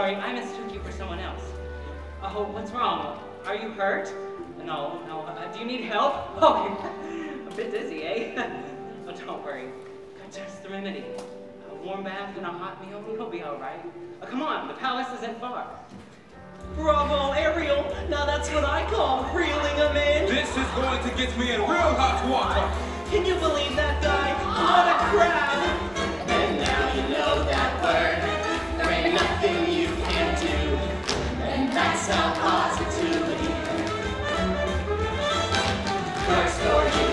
A: sorry, I mistook you for someone else. Oh, what's wrong? Are you hurt? No, no. Uh, do you need help? Oh, a bit dizzy, eh? Oh, don't worry. Got just the remedy. A warm bath and a hot meal, you'll be all right. Oh, come on, the palace isn't far.
F: Bravo, Ariel! Now that's what I call reeling him in.
H: This is going to get me in real hot water.
F: Can you believe that guy? What a crowd!
K: And now you know that word. There ain't nothing you can do. And that's how positivity works for you.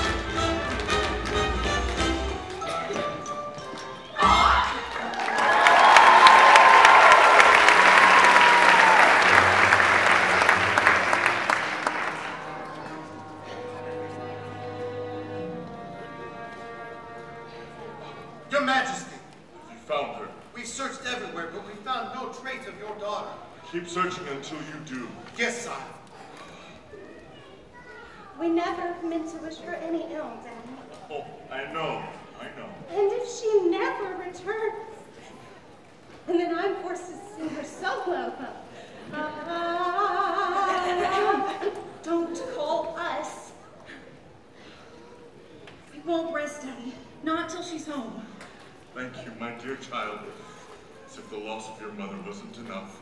D: Your Majesty,
C: You found her.
D: we searched everywhere, but we found no trace of your daughter.
C: Keep searching until you do.
D: Yes, sire.
B: We never meant to wish her any ill, Daddy.
C: Oh, I know. I know.
B: And if she never returns, and then I'm forced to sing her solo. Uh, don't call us.
L: We won't rest, Daddy. Not till she's home.
C: Thank you, my dear child. As if the loss of your mother wasn't enough.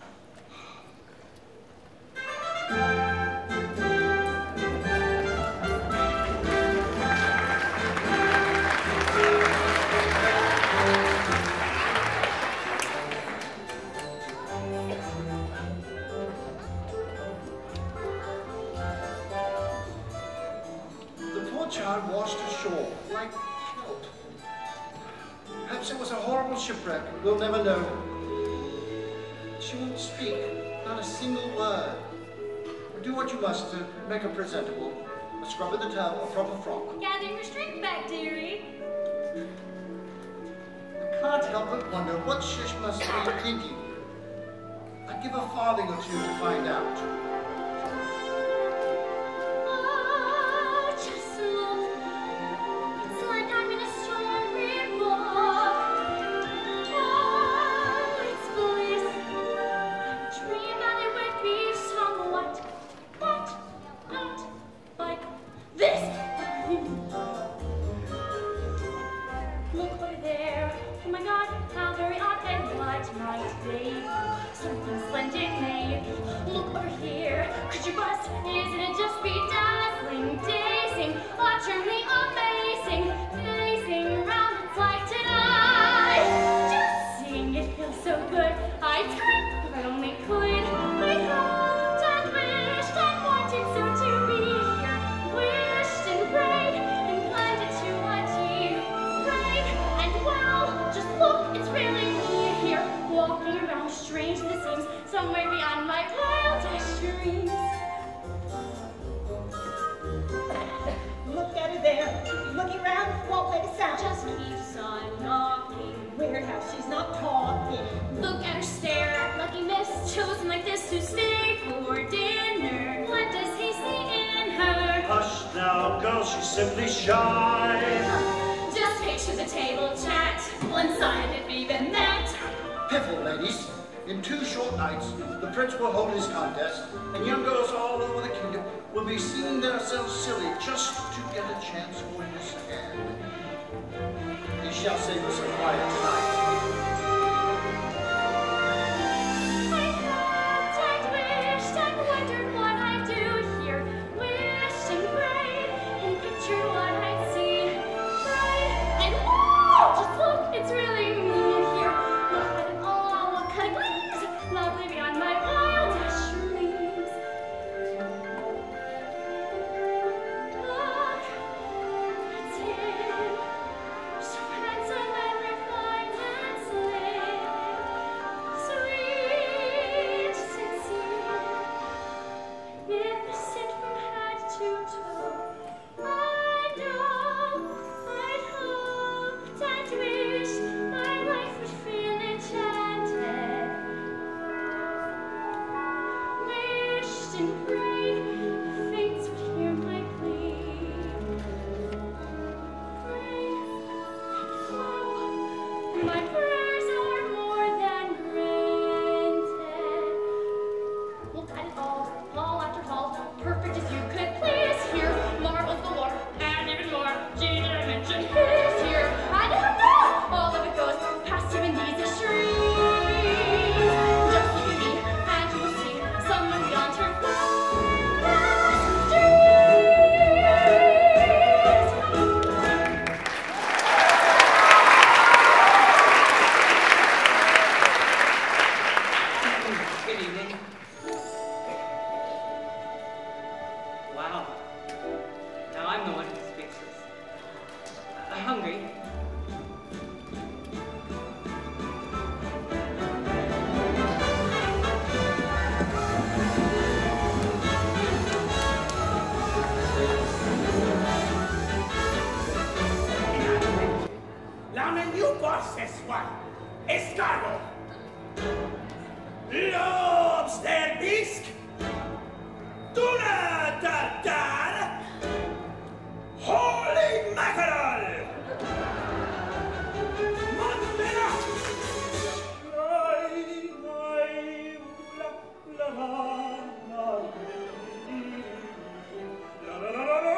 D: The poor child washed ashore, like killed. Perhaps it was a horrible shipwreck. We'll never know. She won't speak, not a single word. Do what you must to make her presentable. A scrub of the towel, a proper frock.
J: Gather your strength back, dearie.
D: I can't help but wonder what Shish must be thinking. I'd give a farthing or two to find out.
J: Oh, just look. It's like I'm in a storybook. Oh, it's bliss. I dream that it would be somewhat, but not like this. Look over there. Oh my God, how very odd and what might be something splendid made. Look over here. Could you bust? Isn't it just bedazzling, dazing, utterly amazing? Facing around, it's like tonight. Just seeing it feels so good. I'd scream if I only could. I hoped and wished and wanted so to be here. Wished and prayed and planned it to a T. Prayed and well, just look, it's really me here. Walking around strange as it seems, somewhere beyond my wildest dreams.
L: Look at her there. Looking round, won't make a sound.
J: Just keeps on knocking.
L: Weird how she's not talking.
J: Look at her stare. Lucky miss, chosen like this to stay for dinner. What does he see in her?
D: Hush now, girl, she's simply shy.
J: Just picture the table chat. One-sided even that.
D: Piffle, ladies. In two short nights, the prince will hold his contest, and young girls all over the kingdom will be seeing themselves silly just to get a chance for his hand. He shall save us a quiet tonight.
J: I hoped and wished and wondered what I'd do here. Wished and prayed and pictured what I'd see. Prayed and oh, just look, it's really me here. Look at it all, what kind of gleams, lovely beyond my wildest dreams. Look, it's him, so handsome and refined.
A: hungry.
M: La menu por ce soir, escargot, lobster bisque, tuna tartare, holy mackerel, montella, lai, lai, la, la, la, la, la, la, la, la, la.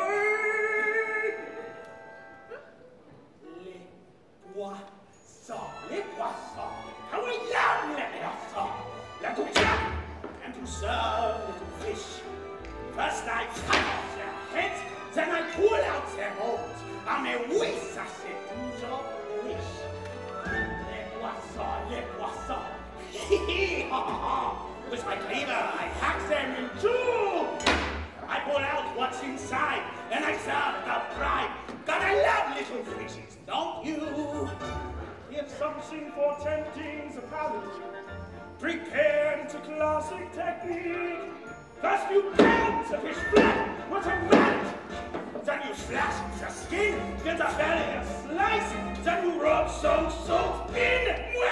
M: Poissons, les poissons, how I love les poissons, la toucha, and to serve little fish. First I cut off their heads, then I pull out their bones. À mes oui, ça c'est toujours riche. Les poissons, les poissons, hi hi ha ha ha. With my cleaver I hack them in two. I pull out what's inside, and I serve the pride. God, I love little fishes, don't you? If something for tempting the palate, prepared to classic technique. First you pound the fish flat, what a mallet! Then you slash the skin, get the belly a slice, then you rub some salt in.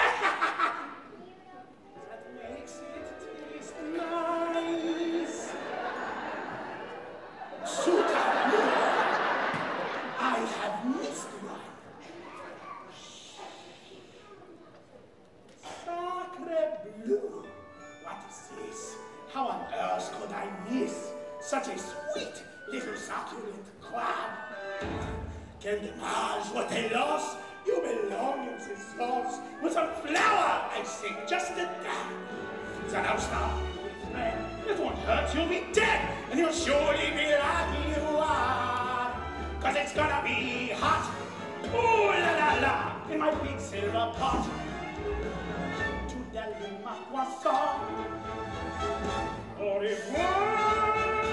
M: That makes it taste nice. Shoot up more. I have missed one. Sacre bleu! What is this? How on earth could I miss such a sweet little succulent crab? Quel dommage, what a loss! You belong in this sauce with some flour, I sing, just a dab. Then I'll stop. It won't hurt, you'll be dead, and you'll surely be like you are. Cause it's gonna be hot, ooh la la la, in my big silver pot. To deli ma poisson, au revoir.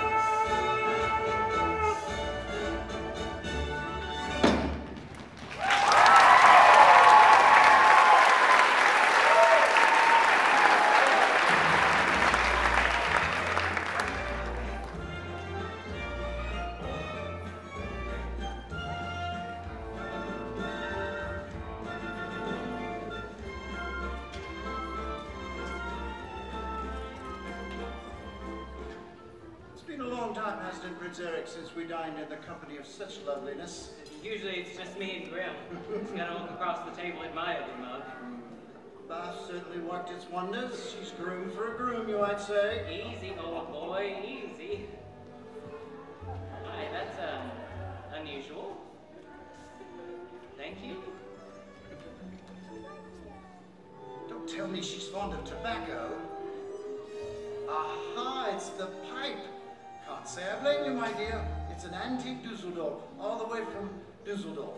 D: Prince Eric, since we dined in the company of such loveliness.
A: Usually it's just me and Grim. Just gotta look across the table at my ugly mug.
D: Bath certainly worked its wonders. She's groomed for a groom, you might say.
A: Easy, old boy, easy. Hi, that's, uh, unusual. Thank you.
D: Don't tell me she's fond of tobacco. Aha, it's the pipe. Can't say I blame you, my dear. It's an antique Dusseldorf, all the way from Dusseldorf.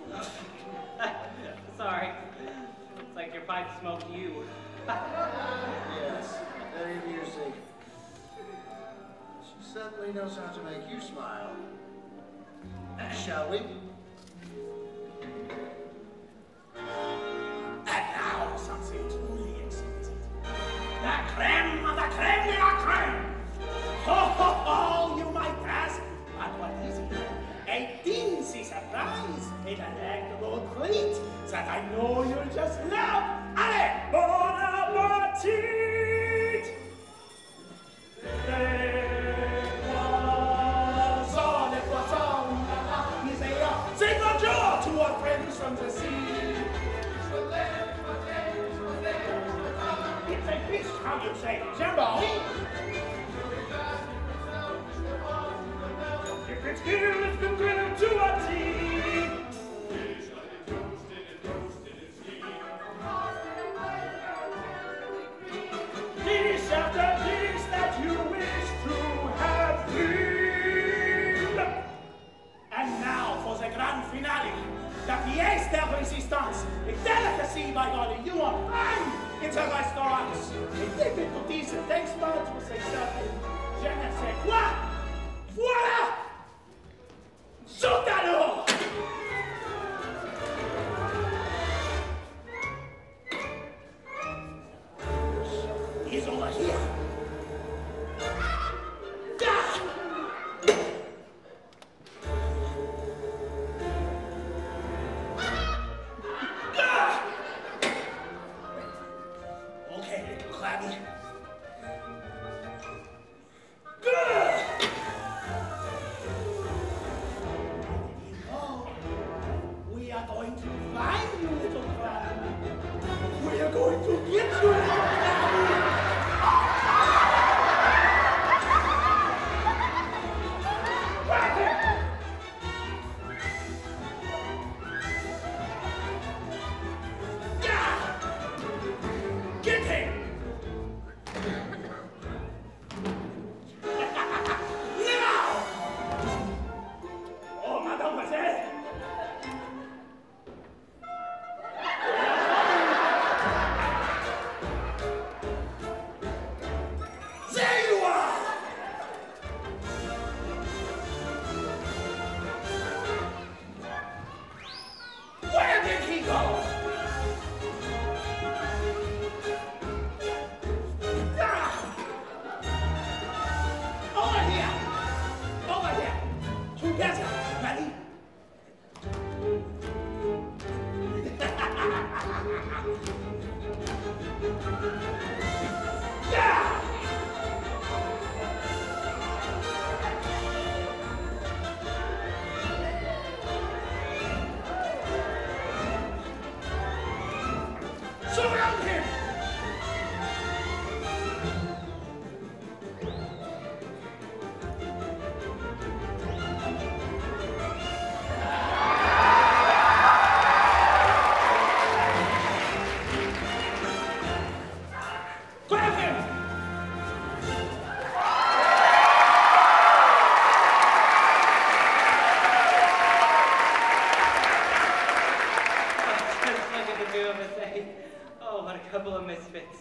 A: Sorry. Looks like your pipe smoked you.
D: Yes, very amusing. She certainly knows how to make you smile. Shall we?
M: And now something truly exciting. The creme of the creme de la creme. Ho, ho, ho, you might ask, but what is it? A teensy surprise, a delectable treat that I know you'll just love. Allez, bon appetit! Les poissons, les poissons, say bonjour to our friends from the sea. It's a fish, how you say, jamboree. If it's here, it's been grilled to a tea. Dish after dish that you wish to have grilled. And now for the grand finale, the pièce de résistance, a delicacy by golly you won't find in the restaurants. A typical decent taste buds will say something, je ne sais quoi. Voilà! Shoot alors! Surround him! Grab him!
A: Just look at the two of us, eh? Oh, what a couple of misfits.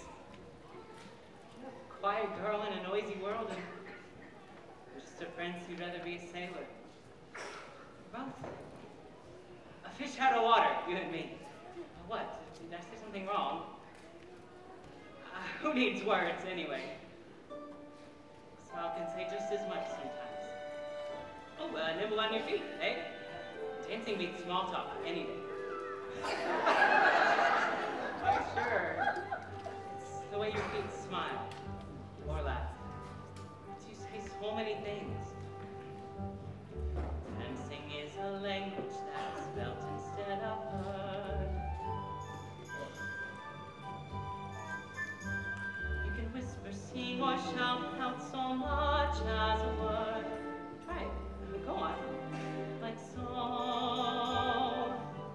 A: A quiet girl in a noisy world, and we're just a prince who'd rather be a sailor. We're both a fish out of water, you and me. What? Did I say something wrong? Uh, who needs words, anyway? Smile can say just as much sometimes. Oh, uh, nibble on your feet, eh? Dancing beats small talk any day. Why, sure. It's the way your feet smile or laugh. You say so many things. Dancing is a language that's felt instead of heard. You can whisper, sing, or shout out so much as a word. Right, go on. Like so.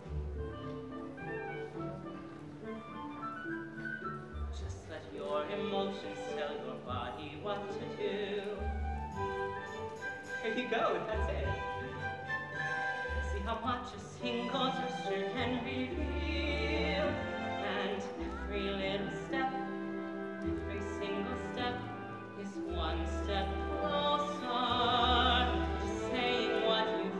A: Just let your emotions tell your body what to do. Here you go, that's it. See how much a single gesture can reveal. And every little step, every single step is one step closer to saying what you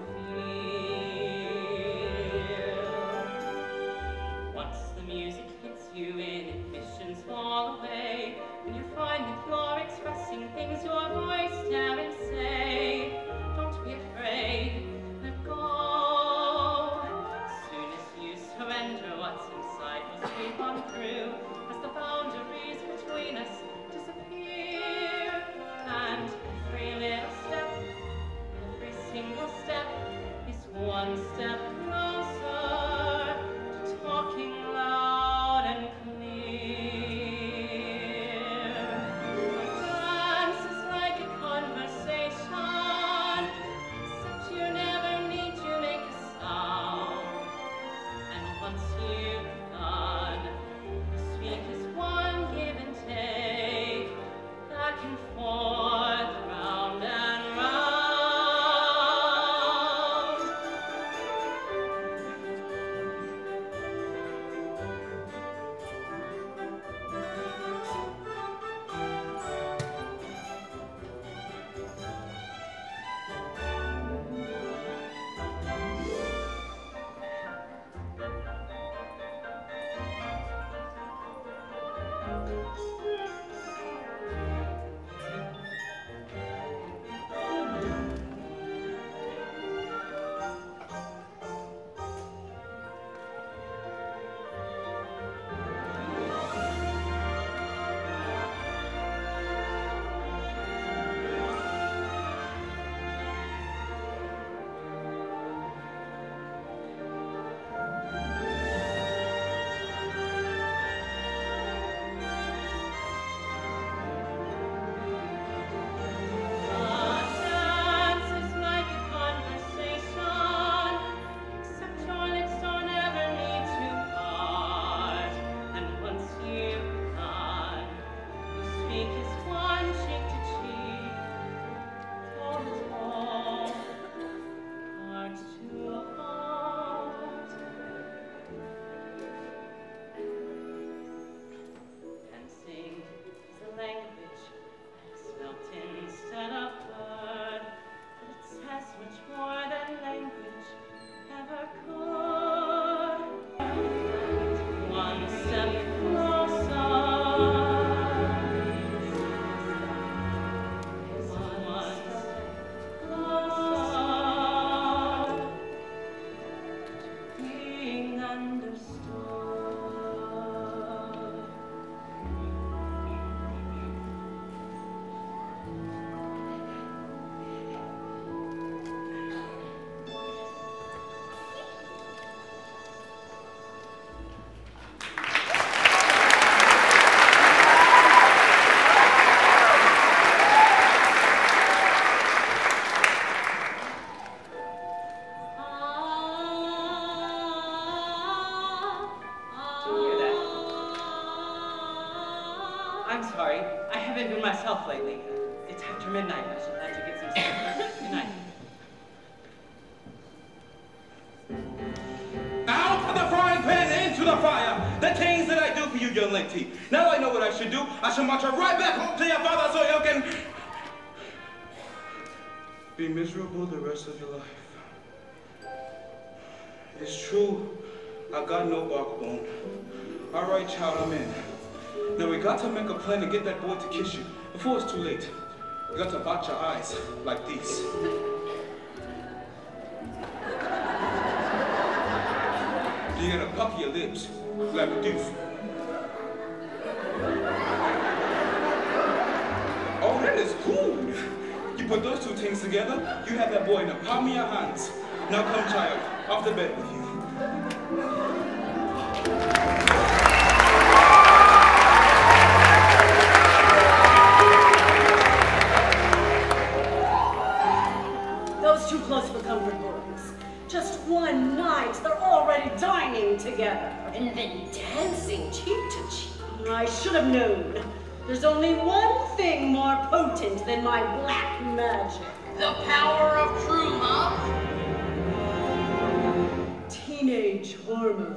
A: feel. Once the music hits you, inhibitions fall away. When you find that you're expressing things your voice daren't say, don't be afraid, let go. As soon as you surrender, what's inside will sweep on through as the boundaries between us disappear. And every little step, every single step is one step closer to talking loud and clear. A dance is like a conversation, except you never need to make a sound. And once you've done, you speak as one give and take, back and forth, round and round. Being understood. I'm sorry. I haven't been myself lately. It's after midnight. I should let you get some sleep. Good night.
H: Out of the frying pan, into the fire. The things that I do for you, young lady. Now I know what I should do. I should march her right back home to your father so you can be miserable the rest of your life. It's true, I got no backbone. All right, child, I'm in. Now we got to make a plan to get that boy to kiss you before it's too late. You got to bat your eyes like these. You gotta pucker your lips like a doof. Oh, that is cool. You put those two things together, you have that boy in the palm of your hands. Now come, child, off the bed with you.
J: Those too close for comfort, boys. Just one night, they're already dining together.
N: And then dancing cheek to cheek.
J: I should have known. There's only one thing more potent than my black magic.
N: The power of true love?
J: Teenage hormones.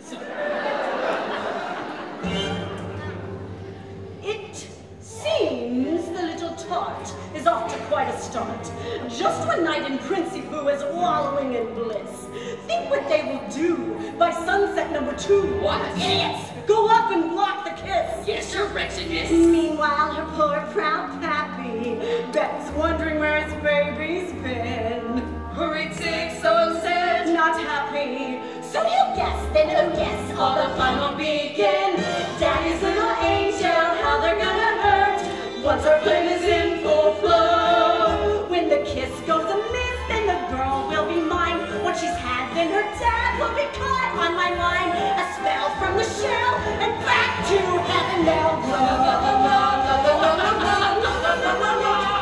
J: It seems the little tart is off to quite a start. Just when Knight and Princey Boo is wallowing in bliss. Think what they will do by sunset number two.
N: What? Idiots!
J: Go up and block the kiss.
N: Yes, Your Wretchedness.
J: Meanwhile, her poor proud pappy Bet's wondering where his baby's been.
N: Hurried sick, so upset,
J: not happy. So he'll guess, then he'll guess, all the fun will begin. Daddy's little angel, how they're gonna hurt. Once our plan is in full flow. When the kiss goes amiss, then the girl will be mine. Once she's had, then her dad will be caught on my line. A spell from the shell, and back to heaven they'll go. La, la, la, la, la, la, la, la, la, la, la, la.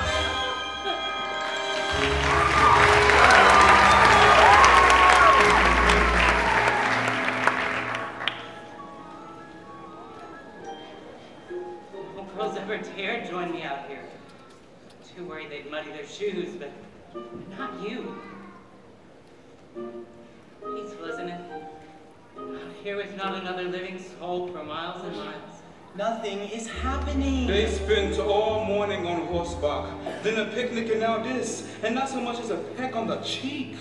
A: Girls ever dare join me out here? Too worried they'd muddy their shoes, but not you. Peaceful, isn't it? Out here with not another living soul for miles and miles.
F: Nothing is happening.
H: They spent all morning on horseback, then a picnic and now this, and not so much as a peck on the cheek.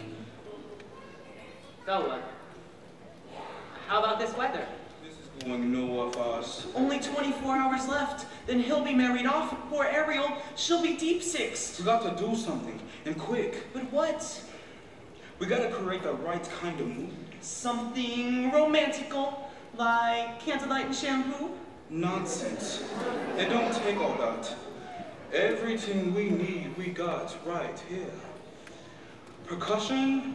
A: So what? How about this weather?
H: Going nowhere fast.
F: Only twenty-four hours left. Then he'll be married off. Poor Ariel, she'll be deep sixed.
H: We got to do something, and quick.
F: But what?
H: We gotta create the right kind of mood.
F: Something romantical, like candlelight and shampoo?
H: Nonsense. It don't take all that. Everything we need, we got right here. Percussion,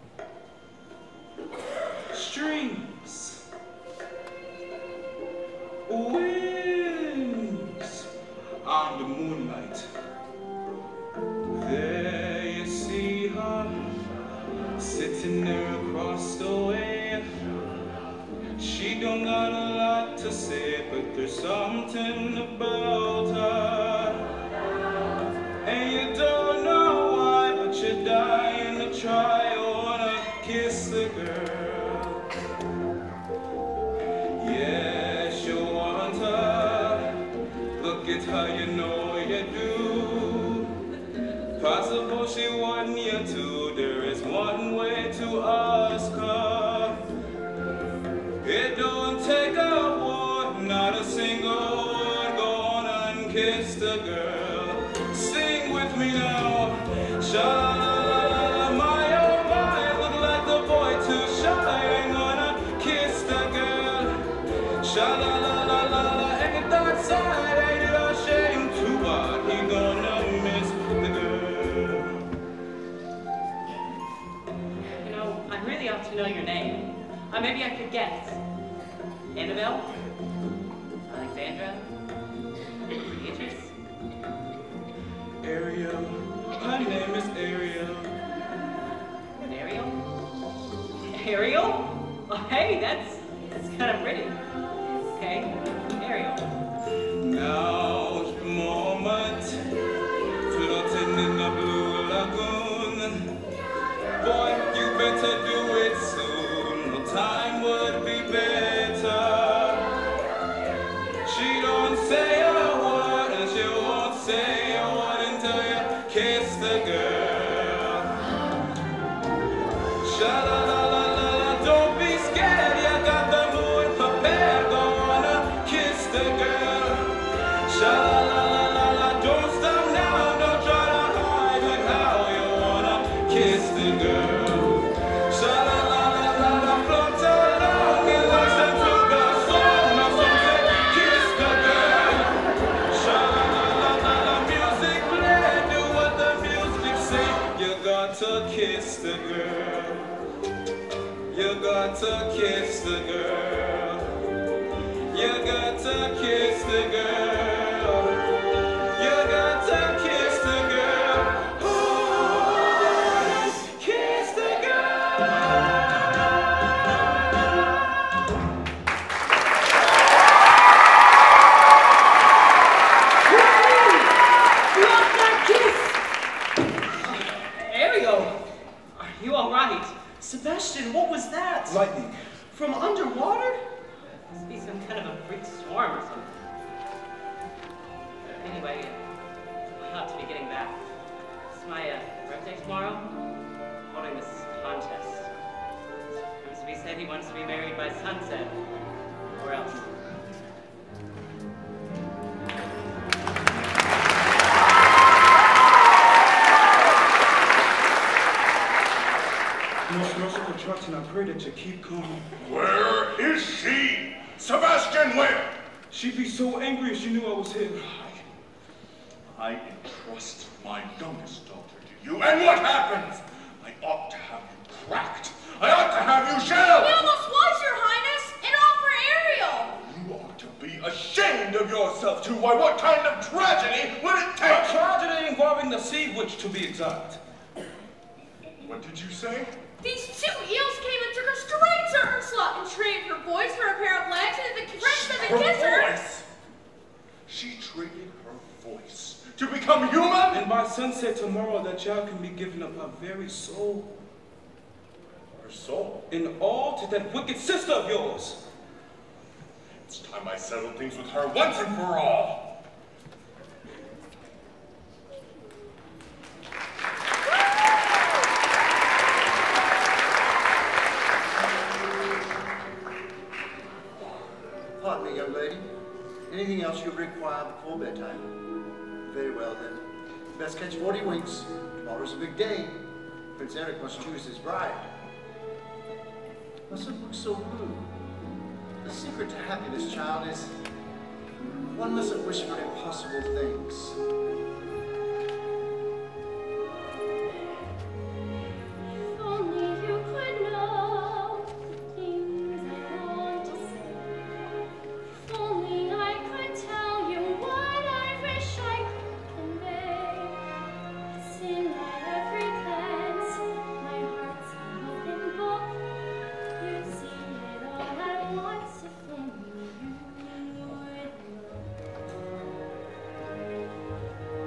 H: strings, wings on the moonlight. There you see her, sitting there across the way. She don't got a lot to say, but there's something about her. And you don't know why, but you're dying to try. You wanna kiss the girl. Yes, you want her. Look at her, you know you do. Possible she want you to. There is one way to ask her. It don't take a word, not a single word. Go on and kiss the girl. Sing with me now. Sha-la-la-la-la, my oh my. Look like the boy too shy. Ain't gonna kiss the girl. Sha-la-la-la-la-la, ain't that sad? Ain't it a shame? Too bad he gonna miss the girl.
A: You know, I really ought to know your name. Or maybe I could guess. Annabelle? Alexandra? Beatrice?
H: Ariel. Her name is Ariel.
A: Ariel? Ariel? Oh, hey, that's, that's kind of pretty. Okay, Ariel.
H: Now the moment, floating in the blue lagoon. Boy, you better do it soon. No time would be better. She don't say a word, and she won't say a word until you kiss the girl. Sha-la-la-la-la, don't be scared. You got the mood prepared. Gonna kiss the girl. Sha-la-la-la-la, don't stop now. Don't try to hide it how you wanna kiss the girl. Sha-la-la-la-la, float along and listen to the song. Now some say, kiss the girl. Sha-la-la-la-la, music play. Do what the music say. You got to kiss the girl. You got to kiss the girl. You got to kiss the girl. You got to kiss the girl. Ooh, kiss the girl.
L: Love that kiss! Ariel, are you all right?
F: Sebastian, what was that?
H: Lightning.
F: From underwater?
L: Must be some kind of a freak storm or something. Anyway, I ought to be getting back. It's my uh, birthday tomorrow. I'm holding this contest. Grimsby said he wants to be married by sunset, or else.
H: Most merciful Charlton, I pray that you keep calm.
C: Where is she? Sebastian, where?
H: She'd be so angry if she knew I was here.
C: I entrust my youngest daughter to you, and what happens? I ought to have you cracked. I ought to have you shelled.
E: He almost was, Your Highness, and all for Ariel.
C: You ought to be ashamed of yourself, too. Why, what kind of tragedy would it
H: A
C: take?
H: tragedy involving the sea witch, to be exact.
C: What did you say?
E: These two eels came and took her straight to Ursula and traded her voice for a pair of legs and the friends of the
C: Her
E: kisser.
C: voice. She traded her voice to become human?
H: And by sunset tomorrow, that child can be given up her very soul.
C: Her soul?
H: And all to that wicked sister of yours.
C: It's time I settled things with her once and for all.
D: Pardon me, young lady. Anything else you require before bedtime? Very well, then. Best catch forty winks. Tomorrow's a big day. Prince Eric must choose his bride. Mustn't look so blue. The secret to happiness, child, is one mustn't wish for impossible things.
I: If only you could know the things I want to say. If only I could tell you what I wish I could convey. It's in my every glance, my heart's an open book. You'd see it all at once if only you would look.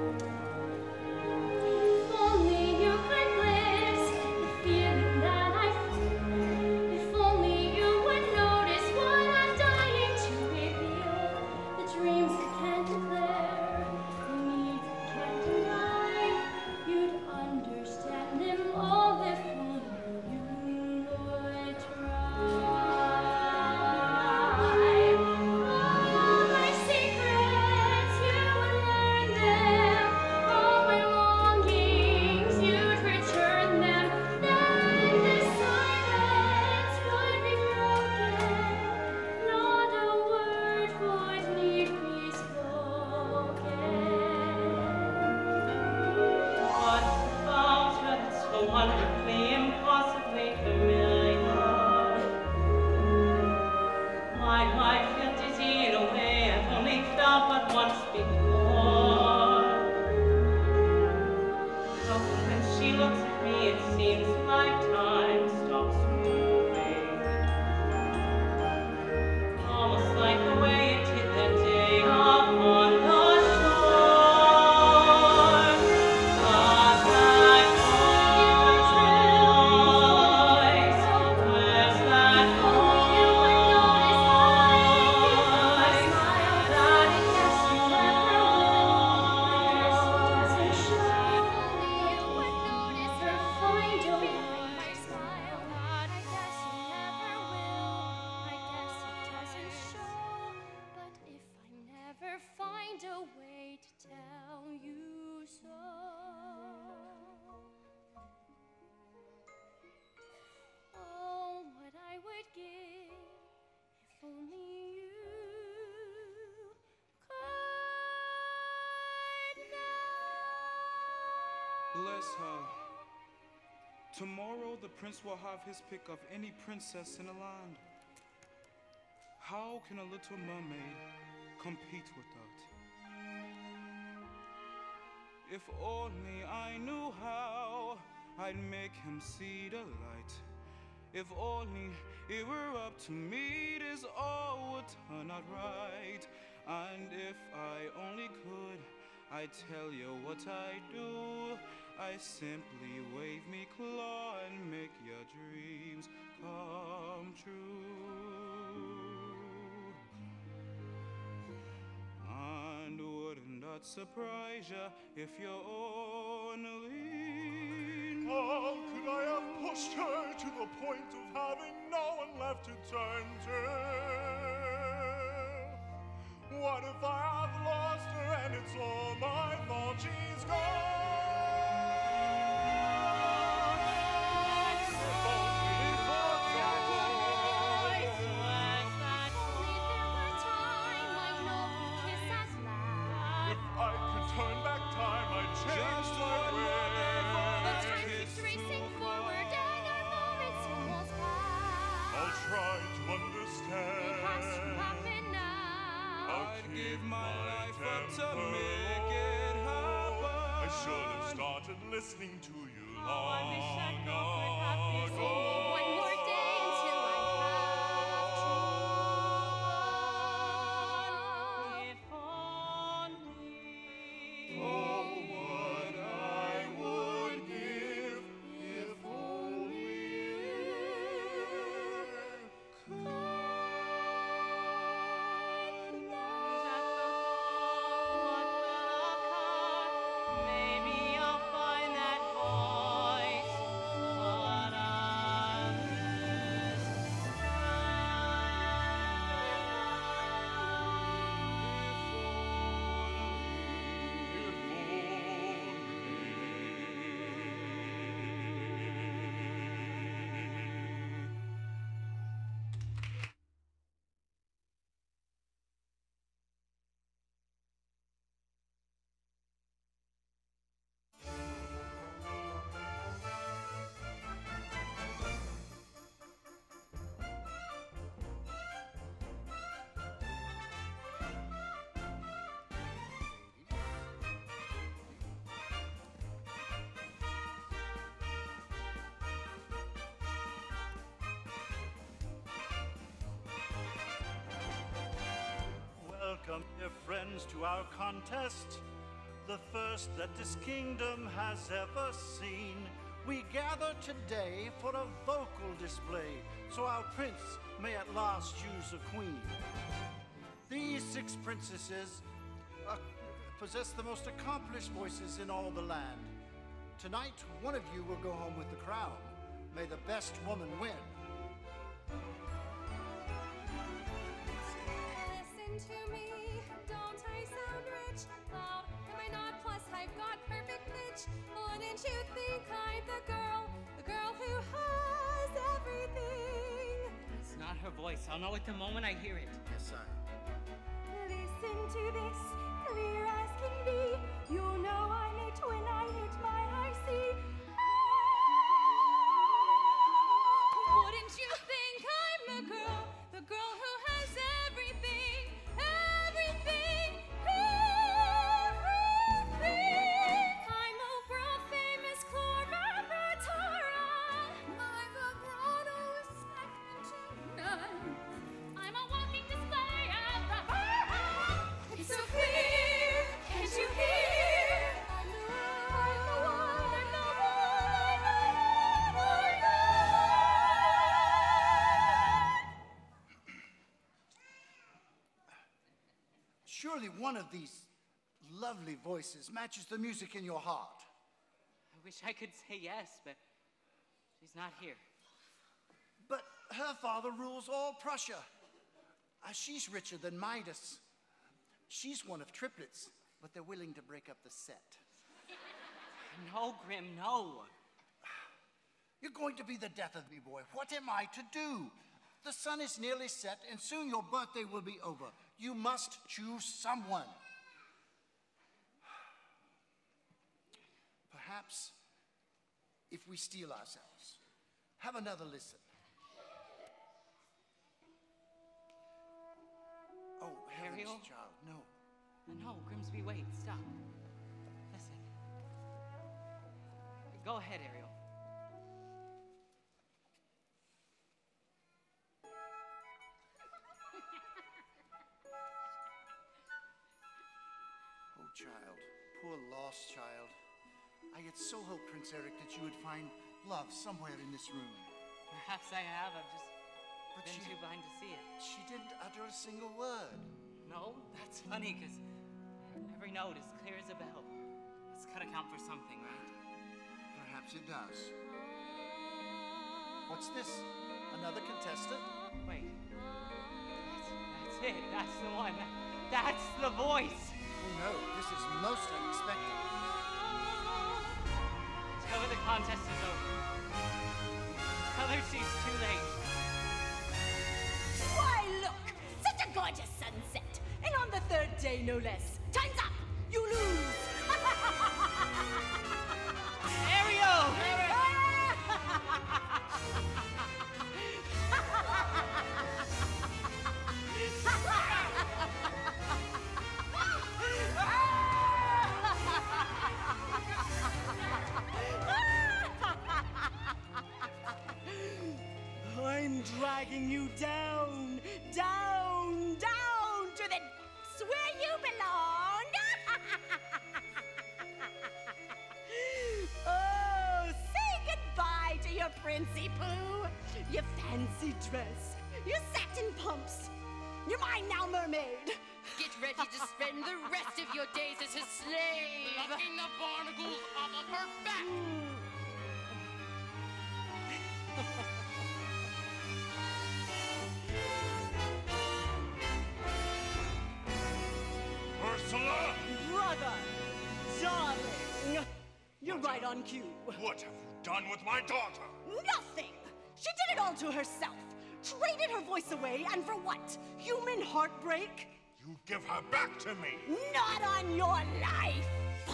H: Yes, uh, tomorrow the prince will have his pick of any princess in the land. How can a little mermaid compete with that? If only I knew how, I'd make him see the light. If only it were up to me, this all would turn out right. And if I only could, I'd tell you what I do. I simply wave me claw and make your dreams come true. And wouldn't that surprise you if you only knew?
C: How could I have pushed her to the point of having no one left to turn to? What if I have lost her and it's all my fault? She's gone. If I could turn back time, I'd change my ways.
I: But time keeps racing forward and I know it's almost past.
C: I'll try to understand.
I: It has to happen now.
H: I'd give my life up to make it happen.
C: I should have started listening to you
A: Oh,
C: long
A: I wish I could have this
C: ago.
I: One more day until I have true.
A: If only.
C: Oh, what I would give if only you
A: What will occur? Maybe I'll find that voice, but I'll
O: Welcome, dear friends, to our contest, the first that this kingdom has ever seen. We gather today for a vocal display, so our prince may at last choose a queen. These six princesses uh, possess the most accomplished voices in all the land. Tonight, one of you will go home with the crown. May the best woman win.
I: Listen to me, don't I sound rich? Loud, am I not? Plus I've got perfect pitch. Wouldn't you think I'm the girl, the girl who has everything?
L: It's not her voice. I'll know it the moment I hear it.
O: Yes, sir.
I: Listen to this, clear as can be. You know I'm it when I hit my high C. Wouldn't you think I'm the girl, the girl who has everything, everything, everything? I'm a world famous Cleopatra. My vibrato is second to none. I'm a walking display of the It's so clear, can't you hear? I'm the one, I'm the one, I'm the one, I'm the
O: Surely one of these lovely voices matches the music in your heart.
L: I wish I could say yes, but she's not here.
O: But her father rules all Prussia. Uh, she's richer than Midas. She's one of triplets, but they're willing to break up the set.
L: No, Grim, no.
O: You're going to be the death of me, boy. What am I to do? The sun is nearly set, and soon your birthday will be over. You must choose someone. Perhaps
P: if we steel ourselves. Have another listen. Oh, heavens,
L: Ariel?
P: child, no.
L: No, Grimsby, wait, stop. Listen. Go ahead, Ariel.
P: Oh, child, poor lost child. I had so hoped, Prince Eric, that you would find love somewhere in this room.
L: Perhaps I have. I've just
P: But
L: been
P: she-
L: too blind to see it.
P: She didn't utter a single word.
L: No, that's funny, because every note is clear as a bell. It's gotta count for something, right?
P: Perhaps it does. What's this? Another contestant?
L: Wait. That's, that's it. That's the one. That's the voice.
P: Oh no, this is most unexpected.
L: Tell her the contest is over. Tell her she's too late.
J: Why, look! Such a gorgeous sunset! And on the third day, no less. Time's up! You lose!
L: Ariel!
J: I'm dragging you down, down, down to the where you belong. Oh, say goodbye to your princey poo, your fancy dress, your satin pumps. You're mine now, mermaid.
N: Get ready to spend the rest of your days as his slave. Plucking the barnacles off of her back.
O: Ursula!
J: Brother, darling, you're right on cue.
O: What have you done with my daughter?
J: Nothing! She did it all to herself. Traded her voice away, and for what? Human heartbreak?
O: You give her back to me!
J: Not on your life!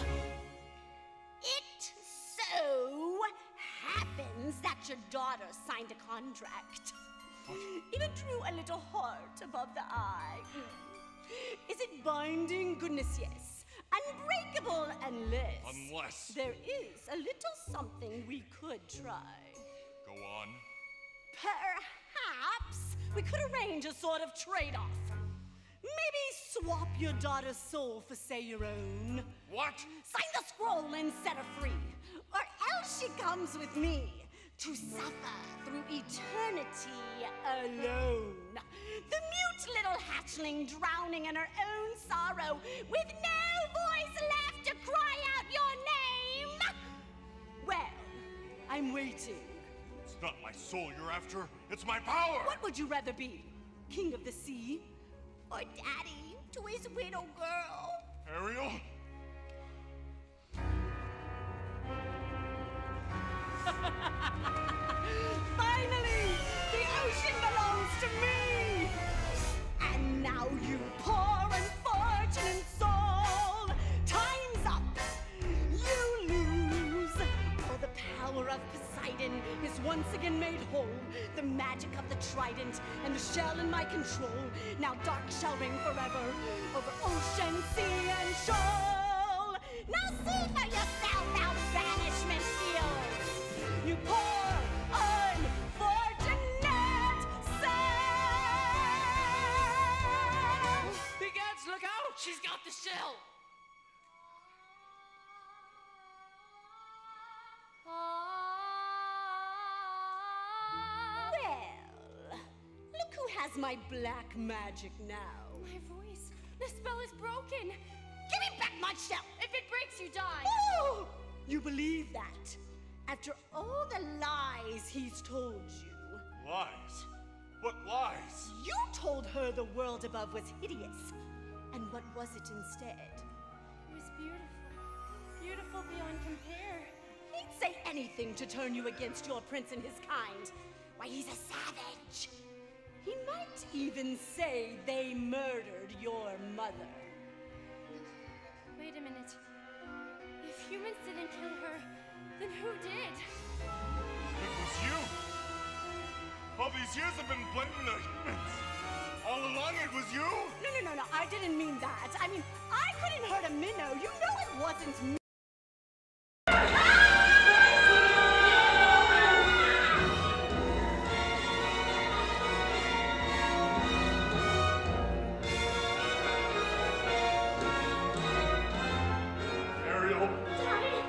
J: It so happens that your daughter signed a contract. Even drew a little heart above the eye. Is it binding? Goodness, yes. Unbreakable unless...
O: Unless.
J: There is a little something we could try.
O: Go on.
J: Perhaps we could arrange a sort of trade-off. Maybe swap your daughter's soul for, say, your own.
O: What?
J: Sign the scroll and set her free. Or else she comes with me to suffer through eternity alone. The mute little hatchling drowning in her own sorrow with no voice left to cry out your name. Well, I'm waiting.
O: It's not my soul you're after, it's my power!
J: What would you rather be? King of the sea? Or daddy to his widow girl?
O: Ariel?
J: Finally! The ocean belongs to me! And now you poor unfortunate soul! Time's up! You lose! For the power of Poseidon is once again made whole. The magic of the trident and the shell in my control. Now dark shall reign forever over ocean, sea, and shoal. Now see for yourself how banishment feels. You poor, unfortunate soul.
N: Big Eds, look out! She's got the shell.
J: Well, look who has my black magic now.
E: My voice. The spell is broken.
J: Give me back my shell.
E: If it breaks, you die.
J: Oh! You believe that? After all the lies he's told you.
O: Lies? What lies?
J: You told her the world above was hideous. And what was it instead?
E: It was beautiful. Beautiful beyond compare.
J: He'd say anything to turn you against your prince and his kind. Why, he's a savage. He might even say they murdered your mother.
E: Wait a minute. If humans didn't kill her, Then who did?
C: It was you. All these years I've been blaming the humans. All along it was you?
J: No, no, no, no, I didn't mean that. I mean, I couldn't hurt a minnow. You know it wasn't me.
C: Ariel.
B: Daddy!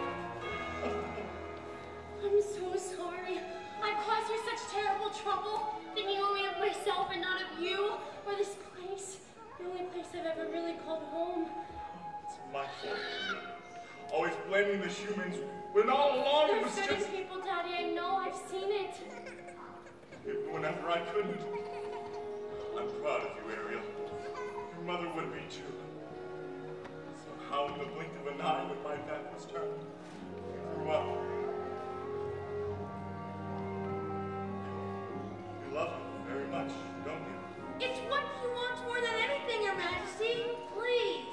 B: I'm so sorry. I caused you such terrible trouble, thinking only of myself and not of you, or this place. The only place I've ever really called home.
C: It's my fault. Always blaming the humans when all along it was
B: There's certain
C: just...
B: people, Daddy, I know, I've seen it.
C: Even whenever I couldn't. I'm proud of you, Ariel. Your mother would be too. Somehow in the blink of an eye when my back was turned, you grew up. You love me very much, don't you?
E: It's what you want more than anything, Your Majesty. Please.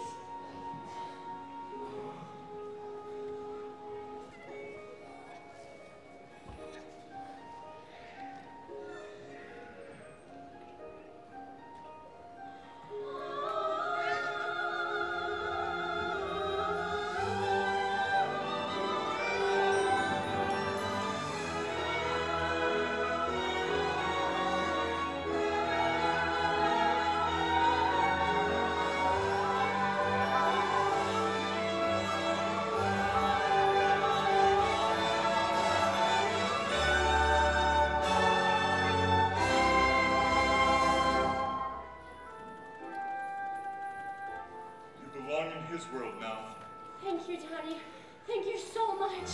C: His world now.
B: Thank you, Daddy. Thank you so much.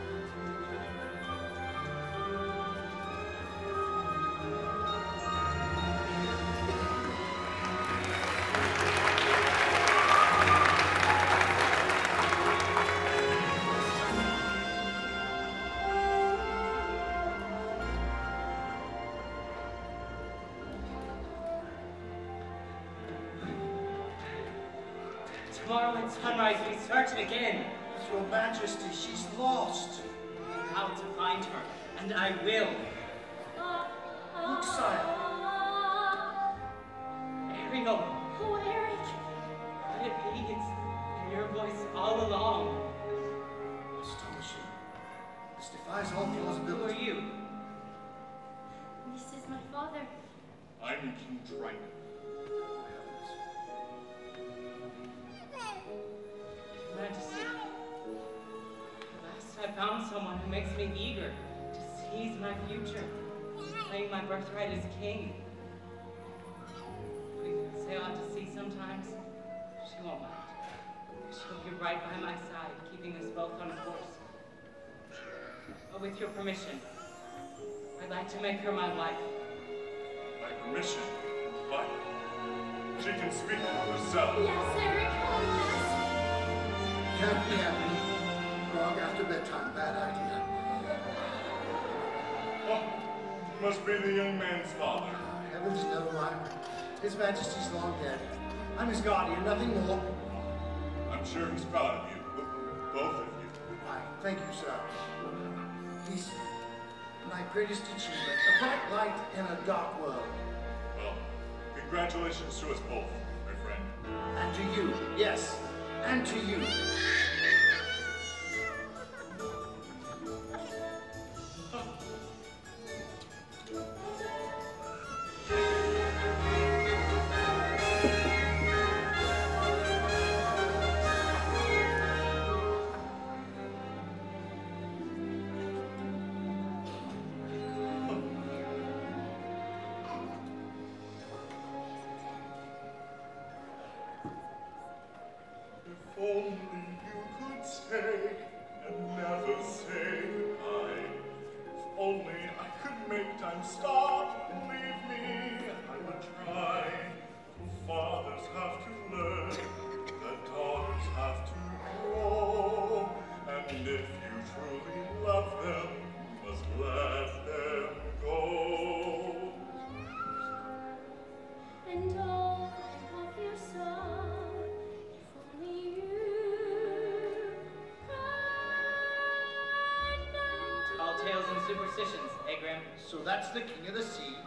L: Tomorrow at sunrise, we search again.
D: Your Majesty, she's lost.
L: How to find her, and I will.
D: Look, sire.
L: Ariel.
B: Oh, Eric.
L: Could it be? It's your voice all along.
D: Astonishing. This defies all
L: Who
D: plausibility.
L: are you?
B: This is my father.
C: I'm King Triton.
L: Majesty, at last I found someone who makes me eager to seize my future, claim my birthright as king. We sail out to sea sometimes. She won't mind. She'll be right by my side, keeping us both on course. But with your permission, I'd like to make her my wife.
C: My permission? But she can speak for herself.
B: Yes, Eric. Oh, yes.
D: Can't be happy. Grog after bedtime. Bad idea.
C: Oh, you must be the young man's father.
D: Heavens no, I'm... His Majesty's long dead. I'm his guardian, nothing more.
C: I'm sure he's proud of you. Both of you.
D: Why, thank you, sir. He's my greatest achievement. A bright light in a dark world.
C: Well, congratulations to us both, my friend.
D: And to you, yes. And to you.
C: If only you
D: So that's the king of the sea